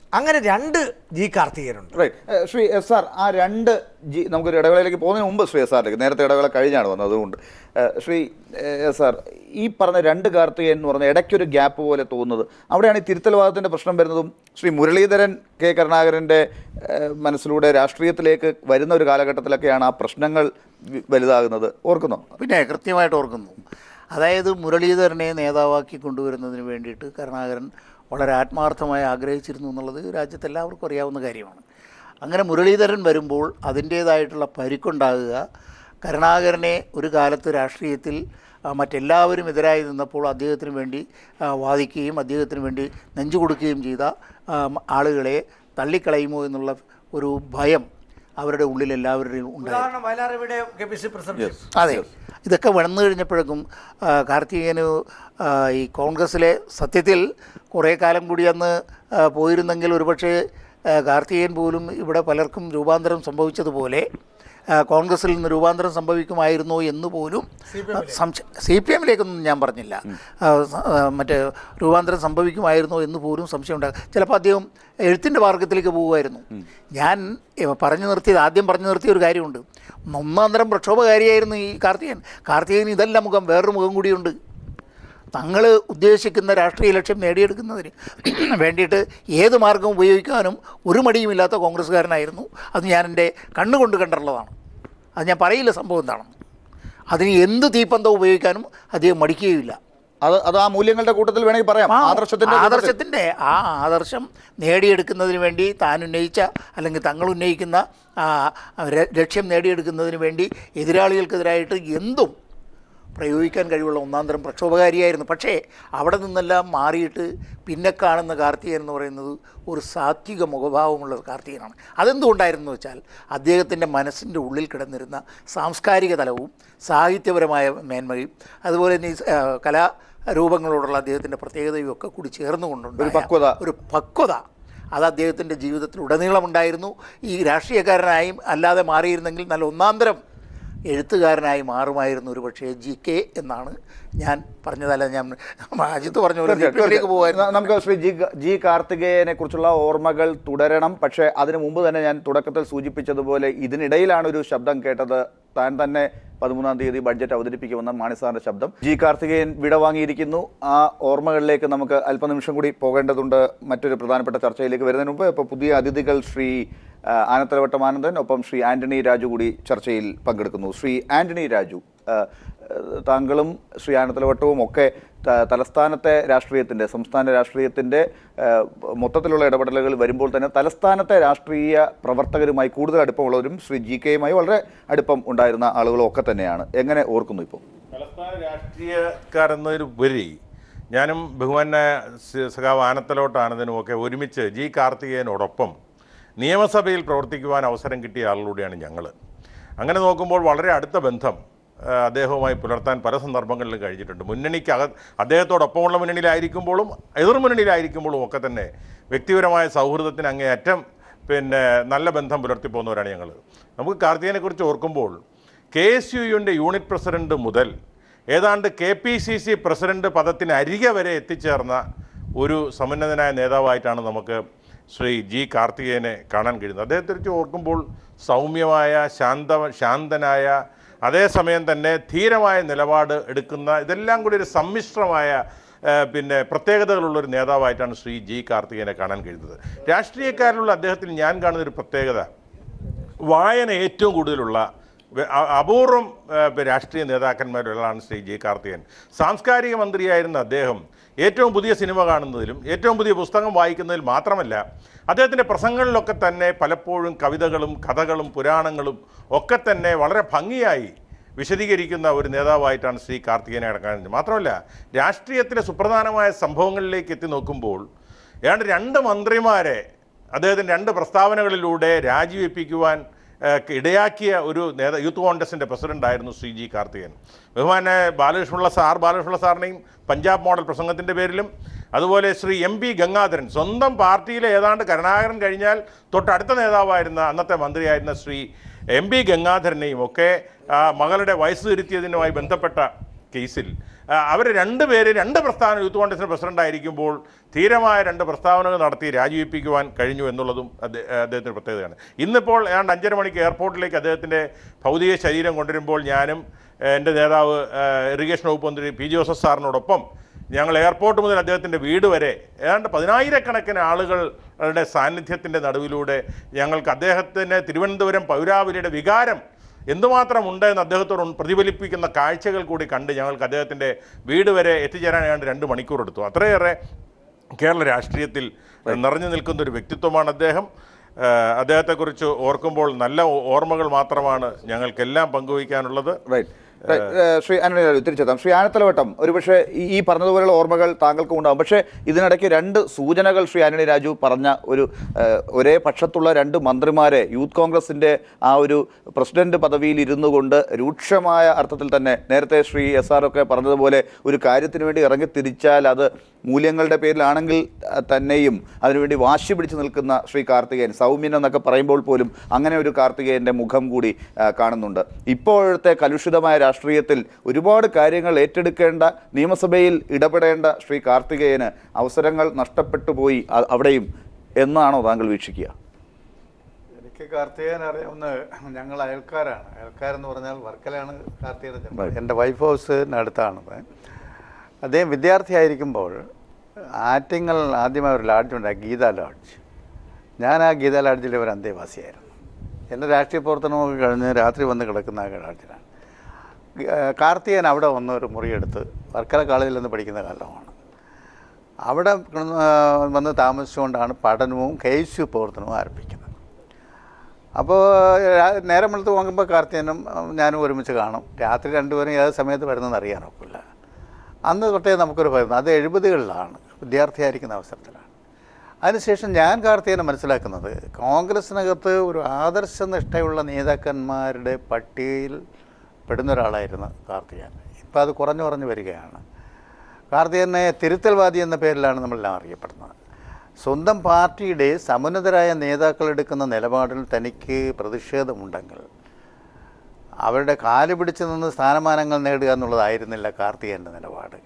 അങ്ങനെ രണ്ട് ജി കാർത്തികേയനുണ്ട്.
റൈറ്റ്. ശ്രീ എസ് ആർ, ആ രണ്ട് ജി നമുക്കൊരു ഇടവേളയിലേക്ക് പോകുന്നതിന് മുമ്പ് ശ്രീ എസ് ആറിലേക്ക്, നേരത്തെ ഇടവേള കഴിഞ്ഞാണ് വന്നത്, അതുകൊണ്ട് ശ്രീ എസ് ആർ, ഈ പറഞ്ഞ രണ്ട് കാർത്തികേയൻ എന്ന് പറഞ്ഞാൽ ഇടയ്ക്കൊരു ഗ്യാപ്പ് പോലെ തോന്നുന്നത് അവിടെയാണ് ഈ തിരുത്തൽവാദത്തിൻ്റെ പ്രശ്നം വരുന്നതും ശ്രീ മുരളീധരൻ കെ കരുണാകരൻ്റെ മനസ്സിലൂടെ രാഷ്ട്രീയത്തിലേക്ക് വരുന്ന ഒരു കാലഘട്ടത്തിലൊക്കെയാണ് ആ പ്രശ്നങ്ങൾ വലുതാകുന്നത്. ഓർക്കുന്നോ?
പിന്നെ കൃത്യമായിട്ട് ഓർക്കുന്നു. അതായത് മുരളീധരനെ നേതാവാക്കി കൊണ്ടുവരുന്നതിന് വേണ്ടിയിട്ട് കരുണാകരൻ വളരെ ആത്മാർത്ഥമായി ആഗ്രഹിച്ചിരുന്നു എന്നുള്ളത് രാജ്യത്ത് എല്ലാവർക്കും അറിയാവുന്ന കാര്യമാണ്. അങ്ങനെ മുരളീധരൻ വരുമ്പോൾ അതിൻ്റേതായിട്ടുള്ള പരിക്കുണ്ടാകുക, കരുണാകരനെ ഒരു കാലത്ത് രാഷ്ട്രീയത്തിൽ മറ്റെല്ലാവരും എതിരായി നിന്നപ്പോൾ അദ്ദേഹത്തിന് വേണ്ടി വാദിക്കുകയും അദ്ദേഹത്തിന് വേണ്ടി നെഞ്ചു കൊടുക്കുകയും ചെയ്ത ആളുകളെ തള്ളിക്കളയുമോ എന്നുള്ള ഒരു ഭയം അവരുടെ ഉള്ളിൽ എല്ലാവരുടെയും ഉണ്ടായിരുന്നു. അതെ, ഇതൊക്കെ വന്നു കഴിഞ്ഞപ്പോഴേക്കും കാർത്തികേയന് ഈ കോൺഗ്രസ്സിലെ സത്യത്തിൽ കുറേ കാലം കൂടി അന്ന് പോയിരുന്നെങ്കിൽ ഒരുപക്ഷെ കാർത്തികേയൻ പോലും ഇവിടെ പലർക്കും രൂപാന്തരം സംഭവിച്ചതുപോലെ കോൺഗ്രസിൽ നിന്ന് രൂപാന്തരം സംഭവിക്കുമായിരുന്നോ എന്ന് പോലും സംശയം. സി പി എമ്മിലേക്കൊന്നും ഞാൻ പറഞ്ഞില്ല, മറ്റേ രൂപാന്തരം സംഭവിക്കുമായിരുന്നോ എന്ന് പോലും സംശയമുണ്ടാകും. ചിലപ്പോൾ അദ്ദേഹം എഴുത്തിൻ്റെ മാർഗത്തിലേക്ക് പോകുമായിരുന്നു. ഞാൻ പറഞ്ഞു നിർത്തിയത് ആദ്യം പറഞ്ഞു നിർത്തിയ ഒരു കാര്യമുണ്ട്. ഒന്നാം തരം പ്രക്ഷോഭകാരിയായിരുന്നു ഈ കാർത്തികേയൻ. കാർത്തികേയൻ ഇതല്ല മുഖം, വേറൊരു മുഖം കൂടിയുണ്ട്. തങ്ങൾ ഉദ്ദേശിക്കുന്ന രാഷ്ട്രീയ ലക്ഷ്യം നേടിയെടുക്കുന്നതിന് വേണ്ടിയിട്ട് ഏത് മാർഗം ഉപയോഗിക്കാനും ഒരു മടിയുമില്ലാത്ത കോൺഗ്രസ്സുകാരനായിരുന്നു. അത് ഞാൻ എൻ്റെ കണ്ണുകൊണ്ട് കണ്ടിട്ടുള്ളതാണ്. അത് ഞാൻ പറയില്ല സംഭവം എന്താണെന്ന്. അതിന് എന്ത് തീപ്പന്തം ഉപയോഗിക്കാനും അദ്ദേഹം മടിക്കുകയുമില്ല.
അത് അത് ആ മൂല്യങ്ങളുടെ കൂട്ടത്തിൽ വേണമെങ്കിൽ പറയാം. ആദർശത്തിൻ്റെ
ആദർശത്തിൻ്റെ ആ ആദർശം നേടിയെടുക്കുന്നതിന് വേണ്ടി താൻ ഉന്നയിച്ച അല്ലെങ്കിൽ തങ്ങൾ ഉന്നയിക്കുന്ന ലക്ഷ്യം നേടിയെടുക്കുന്നതിന് വേണ്ടി എതിരാളികൾക്കെതിരായിട്ട് എന്തും പ്രയോഗിക്കാൻ കഴിവുള്ള ഒന്നാന്തരം പ്രക്ഷോഭകാരിയായിരുന്നു. പക്ഷേ അവിടെ നിന്നെല്ലാം മാറിയിട്ട് പിന്നെ കാണുന്ന കാർത്തികേയൻ എന്ന് പറയുന്നത് ഒരു സാത്വിക മുഖഭാവമുള്ള കാർത്തികേയനാണ്. അതെന്തുകൊണ്ടായിരുന്നു വെച്ചാൽ അദ്ദേഹത്തിൻ്റെ മനസ്സിൻ്റെ ഉള്ളിൽ കിടന്നിരുന്ന സാംസ്കാരിക തലവും സാഹിത്യപരമായ മേന്മയും അതുപോലെ തന്നെ കലാരൂപങ്ങളോടുള്ള അദ്ദേഹത്തിൻ്റെ പ്രത്യേകതയും ഒക്കെ കൂടി ചേർന്നുകൊണ്ടുണ്ട് ഒരു പക്വത ഒരു പക്വത അത് അദ്ദേഹത്തിൻ്റെ ജീവിതത്തിൽ ഉടനീളം ഉണ്ടായിരുന്നു. ഈ രാഷ്ട്രീയക്കാരനായും അല്ലാതെ മാറിയിരുന്നെങ്കിൽ നല്ല ഒന്നാന്തരം എഴുത്തുകാരനായി മാറുമായിരുന്നു ഒരു പക്ഷേ ജി കെ എന്നാണ് ഞാൻ പറഞ്ഞതല്ല. ഞാൻ അജിത്ത് പറഞ്ഞ പോലെ പോകായിരുന്നു.
നമുക്ക് ശ്രീ ജി ജി കാർത്തികേയനെ കുറിച്ചുള്ള ഓർമ്മകൾ തുടരണം. പക്ഷേ അതിനു മുമ്പ് തന്നെ ഞാൻ തുടക്കത്തിൽ സൂചിപ്പിച്ചതുപോലെ ഇതിനിടയിലാണ് ഒരു ശബ്ദം കേട്ടത്. താൻ തന്നെ പതിമൂന്നാം തീയതി ബഡ്ജറ്റ് അവതരിപ്പിക്കുമെന്ന മാണിസാറിന്റെ ശബ്ദം. ജി കാർത്തികേയൻ വിടവാങ്ങിയിരിക്കുന്നു. ആ ഓർമ്മകളിലേക്ക് നമുക്ക് അല്പനിമിഷം കൂടി പോകേണ്ടതുണ്ട്. മറ്റൊരു പ്രധാനപ്പെട്ട ചർച്ചയിലേക്ക് വരുന്നതിന് മുമ്പ് ഇപ്പോൾ പുതിയ അതിഥികൾ ശ്രീ ആനത്തലവട്ടം ആനന്ദൻ ഒപ്പം ശ്രീ ആന്റണി രാജു കൂടി ചർച്ചയിൽ പങ്കെടുക്കുന്നു. ശ്രീ ആന്റണി രാജു, താങ്കളും ശ്രീ ആനത്തലവട്ടവും ഒക്കെ തലസ്ഥാനത്തെ രാഷ്ട്രീയത്തിൻ്റെ സംസ്ഥാന രാഷ്ട്രീയത്തിൻ്റെ മൊത്തത്തിലുള്ള ഇടപെടലുകൾ വരുമ്പോൾ തന്നെ തലസ്ഥാനത്തെ രാഷ്ട്രീയ പ്രവർത്തകരുമായി കൂടുതൽ അടുപ്പമുള്ളവരും ശ്രീ ജി കെയുമായി വളരെ അടുപ്പം ഉണ്ടായിരുന്ന ആളുകളും ഒക്കെ തന്നെയാണ്. എങ്ങനെ ഓർക്കുന്നു ഇപ്പോൾ
തലസ്ഥാന രാഷ്ട്രീയക്കാരെന്നതിലുപരി ഞാനും ബഹുമാനായ സഖാവ് ആനത്തലോട്ട് ആനന്ദനും ഒക്കെ ഒരുമിച്ച് ജി കാർത്തികേയനോടൊപ്പം നിയമസഭയിൽ പ്രവർത്തിക്കുവാൻ അവസരം കിട്ടിയ ആളുകൂടിയാണ് ഞങ്ങൾ. അങ്ങനെ നോക്കുമ്പോൾ വളരെ അടുത്ത ബന്ധം അദ്ദേഹവുമായി പുലർത്താൻ പല സന്ദർഭങ്ങളിലും കഴിഞ്ഞിട്ടുണ്ട്. മുന്നണിക്ക് അക അദ്ദേഹത്തോടൊപ്പമുള്ള മുന്നണിയിലായിരിക്കുമ്പോഴും എതിർ മുന്നണിയിലായിരിക്കുമ്പോഴും ഒക്കെ തന്നെ വ്യക്തിപരമായ സൗഹൃദത്തിന് അങ്ങേയറ്റം പിന്നെ നല്ല ബന്ധം പുലർത്തി പോകുന്നവരാണ് ഞങ്ങൾ. നമുക്ക് കാർത്തികേയനെക്കുറിച്ച് ഓർക്കുമ്പോൾ കെ എസ് യു യുവിൻ്റെ യൂണിറ്റ് പ്രസിഡന്റ് മുതൽ ഏതാണ്ട് K P C C president പദത്തിന് അരികെ വരെ എത്തിച്ചേർന്ന ഒരു സമുന്നതനായ നേതാവായിട്ടാണ് നമുക്ക് ശ്രീ ജി കാർത്തികേയനെ കാണാൻ കഴിയുന്നത്. അദ്ദേഹത്തെക്കുറിച്ച് ഓർക്കുമ്പോൾ സൗമ്യമായ ശാന്ത ശാന്തനായ അതേസമയം തന്നെ ധീരമായ നിലപാട് എടുക്കുന്ന ഇതെല്ലാം കൂടി ഒരു സമ്മിശ്രമായ പിന്നെ പ്രത്യേകതകളുള്ളൊരു നേതാവായിട്ടാണ് ശ്രീ ജി കാർത്തികേയനെ കാണാൻ കഴിയുന്നത്. രാഷ്ട്രീയക്കാരിലുള്ള അദ്ദേഹത്തിൽ ഞാൻ കാണുന്നൊരു പ്രത്യേകത വായന ഏറ്റവും കൂടുതലുള്ള അപൂർവം രാഷ്ട്രീയ നേതാക്കന്മാരൊരാളാണ് ശ്രീ ജി കാർത്തികേയൻ. സാംസ്കാരിക മന്ത്രിയായിരുന്ന അദ്ദേഹം ഏറ്റവും പുതിയ സിനിമ കാണുന്നതിലും ഏറ്റവും പുതിയ പുസ്തകം വായിക്കുന്നതിൽ മാത്രമല്ല അദ്ദേഹത്തിൻ്റെ പ്രസംഗങ്ങളിലൊക്കെ തന്നെ പലപ്പോഴും കവിതകളും കഥകളും പുരാണങ്ങളും ഒക്കെ തന്നെ വളരെ ഭംഗിയായി വിശദീകരിക്കുന്ന ഒരു നേതാവായിട്ടാണ് ശ്രീ കാർത്തികേയനെ കാണുന്നത്. മാത്രമല്ല രാഷ്ട്രീയത്തിലെ സുപ്രധാനമായ സംഭവങ്ങളിലേക്ക് എത്തി നോക്കുമ്പോൾ ഏതാണ്ട് രണ്ട് മന്ത്രിമാരെ അദ്ദേഹത്തിൻ്റെ രണ്ട് പ്രസ്താവനകളിലൂടെ രാജിവെപ്പിക്കുവാൻ ഇടയാക്കിയ ഒരു നേതാ യൂത്ത് കോൺഗ്രസിൻ്റെ പ്രസിഡൻ്റായിരുന്നു ശ്രീ ജി കാർത്തികേയൻ. ബഹുമാന ബാലകൃഷ്ണപിള്ള സാർ ബാലകൃഷ്ണപിള്ള സാറിനെയും പഞ്ചാബ് മോഡൽ പ്രസംഗത്തിൻ്റെ പേരിലും അതുപോലെ ശ്രീ എം പി ഗംഗാധരൻ സ്വന്തം പാർട്ടിയിലെ ഏതാണ്ട് കരുണാകരൻ കഴിഞ്ഞാൽ തൊട്ടടുത്ത നേതാവായിരുന്ന അന്നത്തെ മന്ത്രിയായിരുന്ന ശ്രീ എം പി ഗംഗാധരനെയും ഒക്കെ മകളുടെ വയസ്സ് തിരുത്തിയതിനുമായി ബന്ധപ്പെട്ട കേസിൽ അവർ രണ്ടുപേര് രണ്ട് പ്രസ്താവന യൂത്ത് കോൺഗ്രസിൻ്റെ പ്രസിഡൻ്റായിരിക്കുമ്പോൾ ധീരമായ രണ്ട് പ്രസ്താവനകൾ നടത്തി രാജിവെപ്പിക്കുവാൻ കഴിഞ്ഞു എന്നുള്ളതും അദ്ദേഹത്തിൻ്റെ പ്രത്യേകതയാണ്. ഇന്നിപ്പോൾ ഏതാണ്ട് അഞ്ചര മണിക്ക് എയർപോർട്ടിലേക്ക് അദ്ദേഹത്തിൻ്റെ ഭൗതിക ശരീരം കൊണ്ടുവരുമ്പോൾ ഞാനും എൻ്റെ നേതാവ് ഇറിഗേഷൻ വകുപ്പ് മന്ത്രി പി ജോസഫ് സാറിനോടൊപ്പം ഞങ്ങൾ എയർപോർട്ട് മുതൽ അദ്ദേഹത്തിൻ്റെ വീട് വരെ ഏതാണ്ട് പതിനായിരക്കണക്കിന് ആളുകളുടെ സാന്നിധ്യത്തിൻ്റെ നടുവിലൂടെ ഞങ്ങൾക്ക് അദ്ദേഹത്തിന് തിരുവനന്തപുരം പൗരാവലിയുടെ വികാരം എന്തുമാത്രം ഉണ്ടെന്ന് അദ്ദേഹത്തോട് പ്രതിഫലിപ്പിക്കുന്ന കാഴ്ചകൾ കൂടി കണ്ട് ഞങ്ങൾക്ക് അദ്ദേഹത്തിൻ്റെ വീട് വരെ എത്തിച്ചേരാൻ ഏതാണ്ട് രണ്ട് മണിക്കൂർ എടുത്തു. അത്രയേറെ കേരള രാഷ്ട്രീയത്തിൽ നിറഞ്ഞു നിൽക്കുന്ന ഒരു വ്യക്തിത്വമാണ് അദ്ദേഹം. അദ്ദേഹത്തെക്കുറിച്ച് ഓർക്കുമ്പോൾ നല്ല ഓർമ്മകൾ മാത്രമാണ് ഞങ്ങൾക്കെല്ലാം പങ്കുവയ്ക്കാനുള്ളത്.
റൈറ്റ്. ശ്രീ ആന്റണി രാജു തിരിച്ചെത്താം. ശ്രീ ആനത്തലവട്ടം, ഒരുപക്ഷെ ഈ പറഞ്ഞതുപോലെയുള്ള ഓർമ്മകൾ താങ്കൾക്കും ഉണ്ടാകും. പക്ഷേ ഇതിനിടയ്ക്ക് രണ്ട് സൂചനകൾ ശ്രീ ആന്റണി രാജു പറഞ്ഞ ഒരു ഒരേ പക്ഷത്തുള്ള രണ്ട് മന്ത്രിമാരെ യൂത്ത് കോൺഗ്രസിൻ്റെ ആ ഒരു പ്രസിഡന്റ് പദവിയിൽ ഇരുന്നു കൊണ്ട് രൂക്ഷമായ അർത്ഥത്തിൽ തന്നെ നേരത്തെ ശ്രീ എസ് ആർ ഒക്കെ പറഞ്ഞതുപോലെ ഒരു കാര്യത്തിന് വേണ്ടി ഇറങ്ങി തിരിച്ചാൽ അത് മൂല്യങ്ങളുടെ പേരിലാണെങ്കിൽ തന്നെയും അതിനുവേണ്ടി വാശി പിടിച്ച് നിൽക്കുന്ന ശ്രീ കാർത്തികേയൻ, സൗമ്യൻ എന്നൊക്കെ പറയുമ്പോൾ പോലും അങ്ങനെ ഒരു കാർത്തികേയൻ്റെ മുഖം കൂടി കാണുന്നുണ്ട്. ഇപ്പോഴത്തെ കലുഷിതമായ രാഷ്ട്രീയത്തിൽ ഒരുപാട് കാര്യങ്ങൾ ഏറ്റെടുക്കേണ്ട, നിയമസഭയിൽ ഇടപെടേണ്ട ശ്രീ കാർത്തികേയന് അവസരങ്ങൾ നഷ്ടപ്പെട്ടു പോയി അവിടെയും എന്നാണോ താങ്കൾ വീക്ഷിക്കുക?
എനിക്ക് കാർത്തികേയൻ അറിയാവുന്ന ഞങ്ങൾ അയൽക്കാരാണ്. അയൽക്കാരെന്ന് പറഞ്ഞാൽ വർക്കലയാണ് കാർത്തികേയൻ ജന്മം. എൻ്റെ വൈഫ് ഹൗസിനടുത്താണ്. അദ്ദേഹം വിദ്യാർത്ഥിയായിരിക്കുമ്പോൾ ആറ്റിങ്ങൽ ആദ്യമായി ഒരു ലോഡ്ജുണ്ടായി, ഗീത ലോഡ്ജ്. ഞാൻ ആ ഗീത ലോഡ്ജിലെ ഒരു അന്തേവാസിയായിരുന്നു. എൻ്റെ രാഷ്ട്രീയ പ്രവർത്തനമൊക്കെ കഴിഞ്ഞ് രാത്രി വന്ന് കിടക്കുന്ന ആ ലോഡ്ജിലാണ്. കാർത്തികേയൻ അവിടെ വന്ന് ഒരു മുറിയെടുത്ത് വർക്കല കോളേജിൽ നിന്ന് പഠിക്കുന്ന കാലമാണ്. അവിടെ വന്ന് താമസിച്ചുകൊണ്ടാണ് പഠനവും കെ എസ് യു പ്രവർത്തനവും ആരംഭിക്കുന്നത്. അപ്പോൾ നേരം വെളുത്ത് പോകുമ്പോൾ കാർത്തികേയനും ഞാനും ഒരുമിച്ച് കാണും. രാത്രി രണ്ടുപേരും ഏത് സമയത്ത് വരുന്നതെന്ന് അറിയാൻ ഒക്കില്ല. അന്ന് തൊട്ടേ നമുക്കൊരു ഭയം. അത് എഴുപതുകളിലാണ്, വിദ്യാർത്ഥിയായിരിക്കുന്ന അവസരത്തിലാണ്. അതിനുശേഷം ഞാൻ കാർത്തികേയനെ മനസ്സിലാക്കുന്നത് കോൺഗ്രസിനകത്ത് ഒരു ആദർശനിഷ്ഠയുള്ള നേതാക്കന്മാരുടെ പട്ടികയിൽ പെടുന്ന ഒരാളായിരുന്നു കാർത്തികേയൻ. ഇപ്പോൾ അത് കുറഞ്ഞു കുറഞ്ഞു വരികയാണ്. കാർത്തികേയനെ തിരുത്തൽവാദി എന്ന പേരിലാണ് നമ്മളെല്ലാം അറിയപ്പെടുന്നത്. സ്വന്തം പാർട്ടിയുടെ സമുന്നതരായ നേതാക്കൾ എടുക്കുന്ന നിലപാടിൽ തനിക്ക് പ്രതിഷേധമുണ്ടെങ്കിൽ അവരുടെ കാല് പിടിച്ച് നിന്ന് സ്ഥാനമാനങ്ങൾ നേടുക എന്നുള്ളതായിരുന്നില്ല കാർത്തികേയൻ്റെ നിലപാട്.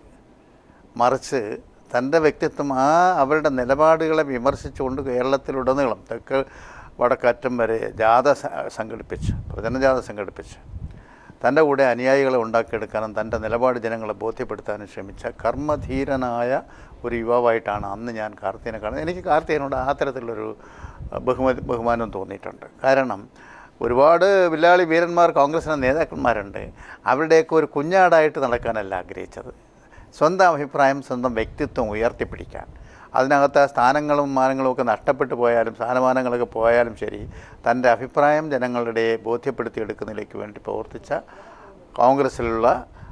മറിച്ച് തൻ്റെ വ്യക്തിത്വം ആ അവരുടെ നിലപാടുകളെ വിമർശിച്ചുകൊണ്ട് കേരളത്തിലുടനീളം തെക്ക് വടക്കറ്റം വരെ ജാഥ സംഘടിപ്പിച്ച്, പ്രചരണജാഥ സംഘടിപ്പിച്ച് തൻ്റെ കൂടെ അനുയായികളെ ഉണ്ടാക്കിയെടുക്കാനും തൻ്റെ നിലപാട് ജനങ്ങളെ ബോധ്യപ്പെടുത്താനും ശ്രമിച്ച കർമ്മധീരനായ ഒരു യുവാവായിട്ടാണ് അന്ന് ഞാൻ കാർത്തികേയനെ കാണുന്നത്. എനിക്ക് കാർത്തികേയനോട് ആ തരത്തിലുള്ളൊരു ബഹുമ ബഹുമാനം തോന്നിയിട്ടുണ്ട്. കാരണം ഒരുപാട് വില്ലാളി വീരന്മാർ കോൺഗ്രസിൻ്റെ നേതാക്കന്മാരുണ്ട്. അവരുടെയൊക്കെ ഒരു കുഞ്ഞാടായിട്ട് നടക്കാനല്ല ആഗ്രഹിച്ചത്. സ്വന്തം അഭിപ്രായം, സ്വന്തം വ്യക്തിത്വം ഉയർത്തിപ്പിടിക്കാൻ, അതിനകത്ത് ആ സ്ഥാനങ്ങളും മാനങ്ങളും ഒക്കെ നഷ്ടപ്പെട്ടു പോയാലും സ്ഥാനമാനങ്ങളൊക്കെ പോയാലും ശരി, തൻ്റെ അഭിപ്രായം ജനങ്ങളുടെ ബോധ്യപ്പെടുത്തിയെടുക്കുന്നതിലേക്ക് വേണ്ടി പ്രവർത്തിച്ച കോൺഗ്രസ്സിലുള്ള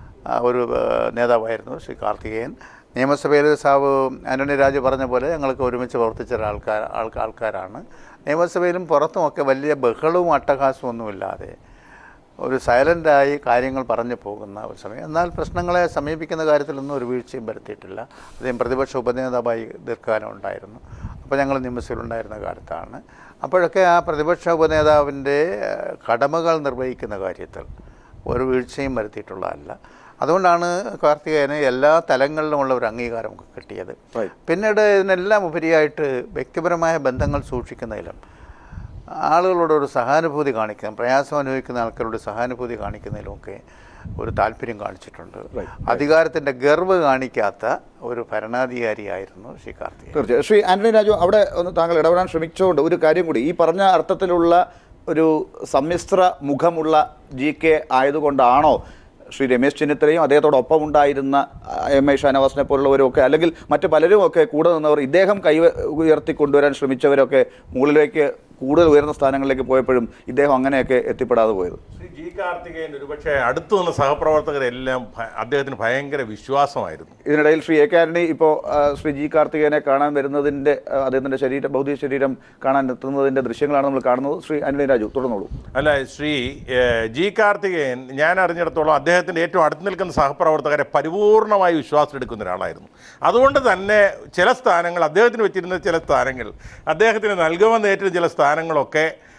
ഒരു നേതാവായിരുന്നു ശ്രീ കാർത്തികേയൻ. നിയമസഭയിൽ സാവ് ആന്റണി രാജു പറഞ്ഞ പോലെ ഞങ്ങൾക്ക് ഒരുമിച്ച് പ്രവർത്തിച്ച ആൾക്കാർ ആൾക്കാരാണ്. നിയമസഭയിലും പുറത്തുമൊക്കെ വലിയ ബഹളവും അട്ടഹാസവും ഒന്നുമില്ലാതെ ഒരു സൈലൻ്റായി കാര്യങ്ങൾ പറഞ്ഞു പോകുന്ന ഒരു സമയം. എന്നാൽ പ്രശ്നങ്ങളെ സമീപിക്കുന്ന കാര്യത്തിലൊന്നും ഒരു വീഴ്ചയും വരുത്തിയിട്ടില്ല. അദ്ദേഹം പ്രതിപക്ഷ ഉപനേതാവായി ദീർഘകാലം ഉണ്ടായിരുന്നു. അപ്പോൾ ഞങ്ങൾ നിയമസഭയിലുണ്ടായിരുന്ന കാലത്താണ്. അപ്പോഴൊക്കെ ആ പ്രതിപക്ഷ ഉപനേതാവിൻ്റെ കടമകൾ നിർവഹിക്കുന്ന കാര്യത്തിൽ ഒരു വീഴ്ചയും വരുത്തിയിട്ടുള്ളതല്ല. അതുകൊണ്ടാണ് കാർത്തികേയന് എല്ലാ തലങ്ങളിലുമുള്ള ഒരു അംഗീകാരം കിട്ടിയത്. പിന്നീട് ഇതിനെല്ലാം ഉപരിയായിട്ട് വ്യക്തിപരമായ ബന്ധങ്ങൾ സൂക്ഷിക്കുന്നതിലും ആളുകളോടൊരു സഹാനുഭൂതി കാണിക്കുന്ന, പ്രയാസം അനുഭവിക്കുന്ന ആൾക്കാരോട് സഹാനുഭൂതി കാണിക്കുന്നതിലുമൊക്കെ ഒരു താല്പര്യം കാണിച്ചിട്ടുണ്ട്. അധികാരത്തിൻ്റെ ഗർവ് കാണിക്കാത്ത ഒരു ഭരണാധികാരിയായിരുന്നു ശ്രീ കാർത്തികേയൻ.
തീർച്ചയായും. ശ്രീ ആന്റണി രാജു, അവിടെ ഒന്ന് താങ്കൾ ഇടപെടാൻ ശ്രമിച്ചുകൊണ്ട് ഒരു കാര്യം കൂടി, ഈ പറഞ്ഞ അർത്ഥത്തിലുള്ള ഒരു സമ്മിശ്ര മുഖമുള്ള ജി കെ ആയതുകൊണ്ടാണോ ശ്രീ രമേശ് ചെന്നിത്തലയും അദ്ദേഹത്തോടൊപ്പം ഉണ്ടായിരുന്ന എം ഐ ഷാനവാസിനെ പോലുള്ളവരൊക്കെ, അല്ലെങ്കിൽ മറ്റ് പലരുമൊക്കെ കൂടെ നിന്നവർ, ഇദ്ദേഹം കൈ ഉയർത്തിക്കൊണ്ടുവരാൻ ശ്രമിച്ചവരൊക്കെ മുകളിലേക്ക് കൂടുതൽ ഉയർന്ന സ്ഥാനങ്ങളിലേക്ക് പോയപ്പോഴും ഇദ്ദേഹം അങ്ങനെയൊക്കെ എത്തിപ്പെടാതെ പോയത്?
ശ്രീ ജി കാർത്തികേയൻ ഒരുപക്ഷെ അടുത്തു നിന്ന് സഹപ്രവർത്തകരെല്ലാം അദ്ദേഹത്തിന് ഭയങ്കര വിശ്വാസമായിരുന്നു.
ഇതിനിടയിൽ ശ്രീ എ കെ ആന്റണി ഇപ്പോൾ ശ്രീ ജി കാർത്തികേയനെ കാണാൻ വരുന്നതിൻ്റെ, അദ്ദേഹത്തിൻ്റെ ശരീരം, ഭൗതിക ശരീരം കാണാൻ എത്തുന്നതിൻ്റെ ദൃശ്യങ്ങളാണ് നമ്മൾ കാണുന്നത്. ശ്രീ ആന്റണി രാജു തുടർന്നോളൂ.
അല്ല, ശ്രീ ജി കാർത്തികേയൻ ഞാൻ അറിഞ്ഞിടത്തോളം അദ്ദേഹത്തിൻ്റെ ഏറ്റവും അടുത്ത് നിൽക്കുന്ന സഹപ്രവർത്തകരെ പരിപൂർണമായി വിശ്വാസം എടുക്കുന്ന ഒരാളായിരുന്നു. അതുകൊണ്ട് തന്നെ ചില സ്ഥാനങ്ങൾ അദ്ദേഹത്തിന് വെച്ചിരുന്ന ചില സ്ഥാനങ്ങൾ അദ്ദേഹത്തിന് നൽകുമെന്ന് ഏറ്റവും ചില സ്ഥാനങ്ങളൊക്കെ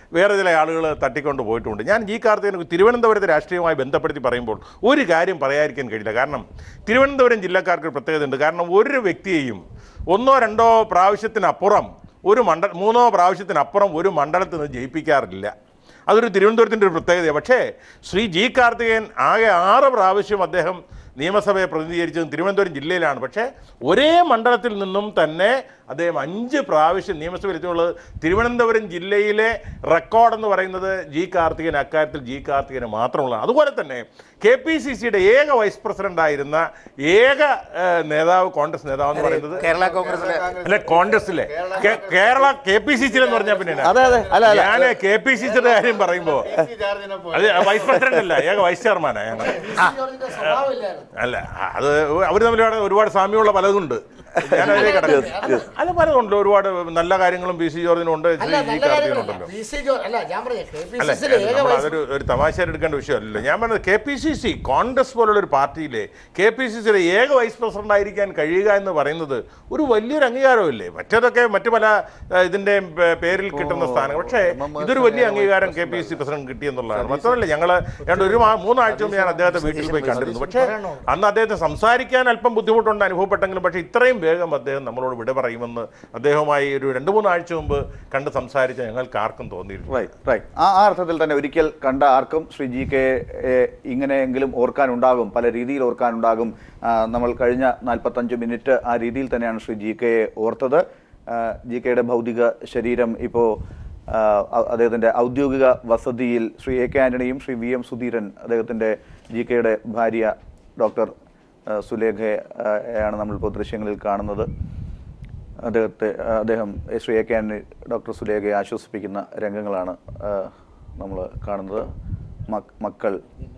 വേറെ ചില ആളുകൾ തട്ടിക്കൊണ്ട് പോയിട്ടുണ്ട്. ഞാൻ ജി കാർത്തികേയനെ തിരുവനന്തപുരത്തെ രാഷ്ട്രീയവുമായി ബന്ധപ്പെടുത്തി പറയുമ്പോൾ ഒരു കാര്യം പറയാതിരിക്കാൻ കഴിയില്ല. കാരണം തിരുവനന്തപുരം ജില്ലക്കാർക്ക് പ്രത്യേകത ഉണ്ട്. കാരണം ഒരു വ്യക്തിയെയും ഒന്നോ രണ്ടോ പ്രാവശ്യത്തിനപ്പുറം ഒരു മണ്ഡല മൂന്നോ പ്രാവശ്യത്തിനപ്പുറം ഒരു മണ്ഡലത്തിൽ നിന്ന് ജയിപ്പിക്കാറില്ല. അതൊരു തിരുവനന്തപുരത്തിൻ്റെ ഒരു പ്രത്യേകതയാണ്. പക്ഷേ ശ്രീ ജി കാർത്തികേയൻ ആകെ ആറ് പ്രാവശ്യം അദ്ദേഹം നിയമസഭയെ പ്രതിനിധീകരിച്ചതും തിരുവനന്തപുരം ജില്ലയിലാണ്. പക്ഷേ ഒരേ മണ്ഡലത്തിൽ നിന്നും തന്നെ അദ്ദേഹം അഞ്ച് പ്രാവശ്യം നിയമസഭയിൽ എത്തിയുള്ളത് തിരുവനന്തപുരം ജില്ലയിലെ റെക്കോർഡെന്ന് പറയുന്നത് ജി കാർത്തികേയൻ അക്കാര്യത്തിൽ ജി കാർത്തികേയന് മാത്രമുള്ളതാണ്. അതുപോലെ തന്നെ കെ പി സി സിയുടെ ഏക വൈസ് പ്രസിഡൻ്റായിരുന്ന ഏക നേതാവ് കോൺഗ്രസ് നേതാവ് എന്ന് പറയുന്നത്
കേരള കോൺഗ്രസിലെ
അല്ല കോൺഗ്രസിലെ കേരള കെ പി സി സിയിലെന്ന് പറഞ്ഞാൽ പിന്നെ ഞാൻ കെ പി സി സിയുടെ കാര്യം പറയുമ്പോൾ അത് വൈസ് പ്രസിഡന്റ് അല്ല, ഏക വൈസ് ചെയർമാനാണ് ഞങ്ങൾ. അല്ല അത് അവർ തമ്മിൽ ഒരുപാട് സാമ്യമുള്ള പലതുണ്ട്. ഞാനതിലേക്ക് കിടക്കുന്നു. അല്ല പലതുണ്ടല്ലോ, ഒരുപാട് നല്ല കാര്യങ്ങളും പി സി ജോർജിനും ഉണ്ട്, ശ്രീ ജി കാർത്തികേയനുണ്ടല്ലോ. അല്ല അതൊരു ഒരു തമാശയായിട്ട് എടുക്കേണ്ട വിഷയമല്ലല്ലോ. ഞാൻ പറഞ്ഞത് K P C C Congress പോലുള്ള ഒരു പാർട്ടിയിലെ കെ പി സി സിയുടെ ഏക വൈസ് പ്രസിഡന്റ് ആയിരിക്കാൻ കഴിയുക എന്ന് പറയുന്നത് ഒരു വലിയൊരു അംഗീകാരമില്ലേ? മറ്റേതൊക്കെ മറ്റു പല ഇതിൻ്റെ പേരിൽ കിട്ടുന്ന സ്ഥാനം. പക്ഷേ ഇതൊരു വലിയ അംഗീകാരം കെ പി സി പ്രസിഡന്റ് കിട്ടിയെന്നുള്ളതാണ്. മാത്രമല്ല ഞങ്ങൾ രണ്ട് ഒരു മൂന്നാഴ്ച മുമ്പ് ഞാൻ അദ്ദേഹത്തെ വീട്ടിൽ പോയി കണ്ടിരുന്നു. പക്ഷേ അന്ന് അദ്ദേഹത്തെ സംസാരിക്കാൻ അല്പം ബുദ്ധിമുട്ടുണ്ട് അനുഭവപ്പെട്ടെങ്കിലും പക്ഷേ ഇത്രയും വേഗം അദ്ദേഹം നമ്മളോട് വിട പറയുമെന്ന് അദ്ദേഹവുമായി ഒരു രണ്ട് മൂന്നാഴ്ച മുമ്പ് കണ്ട് സംസാരിച്ച ഞങ്ങൾക്ക് ആർക്കും തോന്നിയിരുന്നു.
റൈറ്റ് റൈറ്റ് ആ ആ അർത്ഥത്തിൽ തന്നെ ഒരിക്കൽ കണ്ട ആർക്കും ശ്രീ ജി കെ ഇങ്ങനെയെങ്കിലും ഓർക്കാനുണ്ടാകും, പല രീതിയിൽ ഓർക്കാനുണ്ടാകും. നമ്മൾ കഴിഞ്ഞ നാൽപ്പത്തഞ്ച് മിനിറ്റ് ആ രീതിയിൽ തന്നെയാണ് ശ്രീ ജി കെയെ ഓർത്തത്. ജി കെയുടെ ഭൗതിക ശരീരം ഇപ്പോൾ അദ്ദേഹത്തിൻ്റെ ഔദ്യോഗിക വസതിയിൽ ശ്രീ എ കെ ആൻ്റണിയും ശ്രീ വി എം സുധീരൻ, അദ്ദേഹത്തിൻ്റെ ജി കെയുടെ ഭാര്യ ഡോക്ടർ സുലേഖയാണ് നമ്മളിപ്പോൾ ദൃശ്യങ്ങളിൽ കാണുന്നത്. അദ്ദേഹത്തെ അദ്ദേഹം Shri A K Antony doctor സുലേഖയെ ആശ്വസിപ്പിക്കുന്ന രംഗങ്ങളാണ് നമ്മൾ കാണുന്നത്. മക്കൾ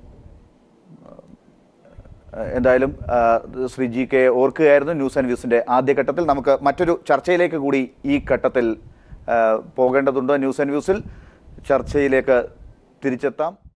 എന്തായാലും ശ്രീ ജി കെ ഓർക്കുകയായിരുന്നു ന്യൂസ് ആൻഡ് വ്യൂസിൻ്റെ ആദ്യഘട്ടത്തിൽ. നമുക്ക് മറ്റൊരു ചർച്ചയിലേക്ക് കൂടി ഈ ഘട്ടത്തിൽ പോകേണ്ടതുണ്ട്. ന്യൂസ് ആൻഡ് വ്യൂസിൽ ചർച്ചയിലേക്ക് തിരിച്ചെത്താം.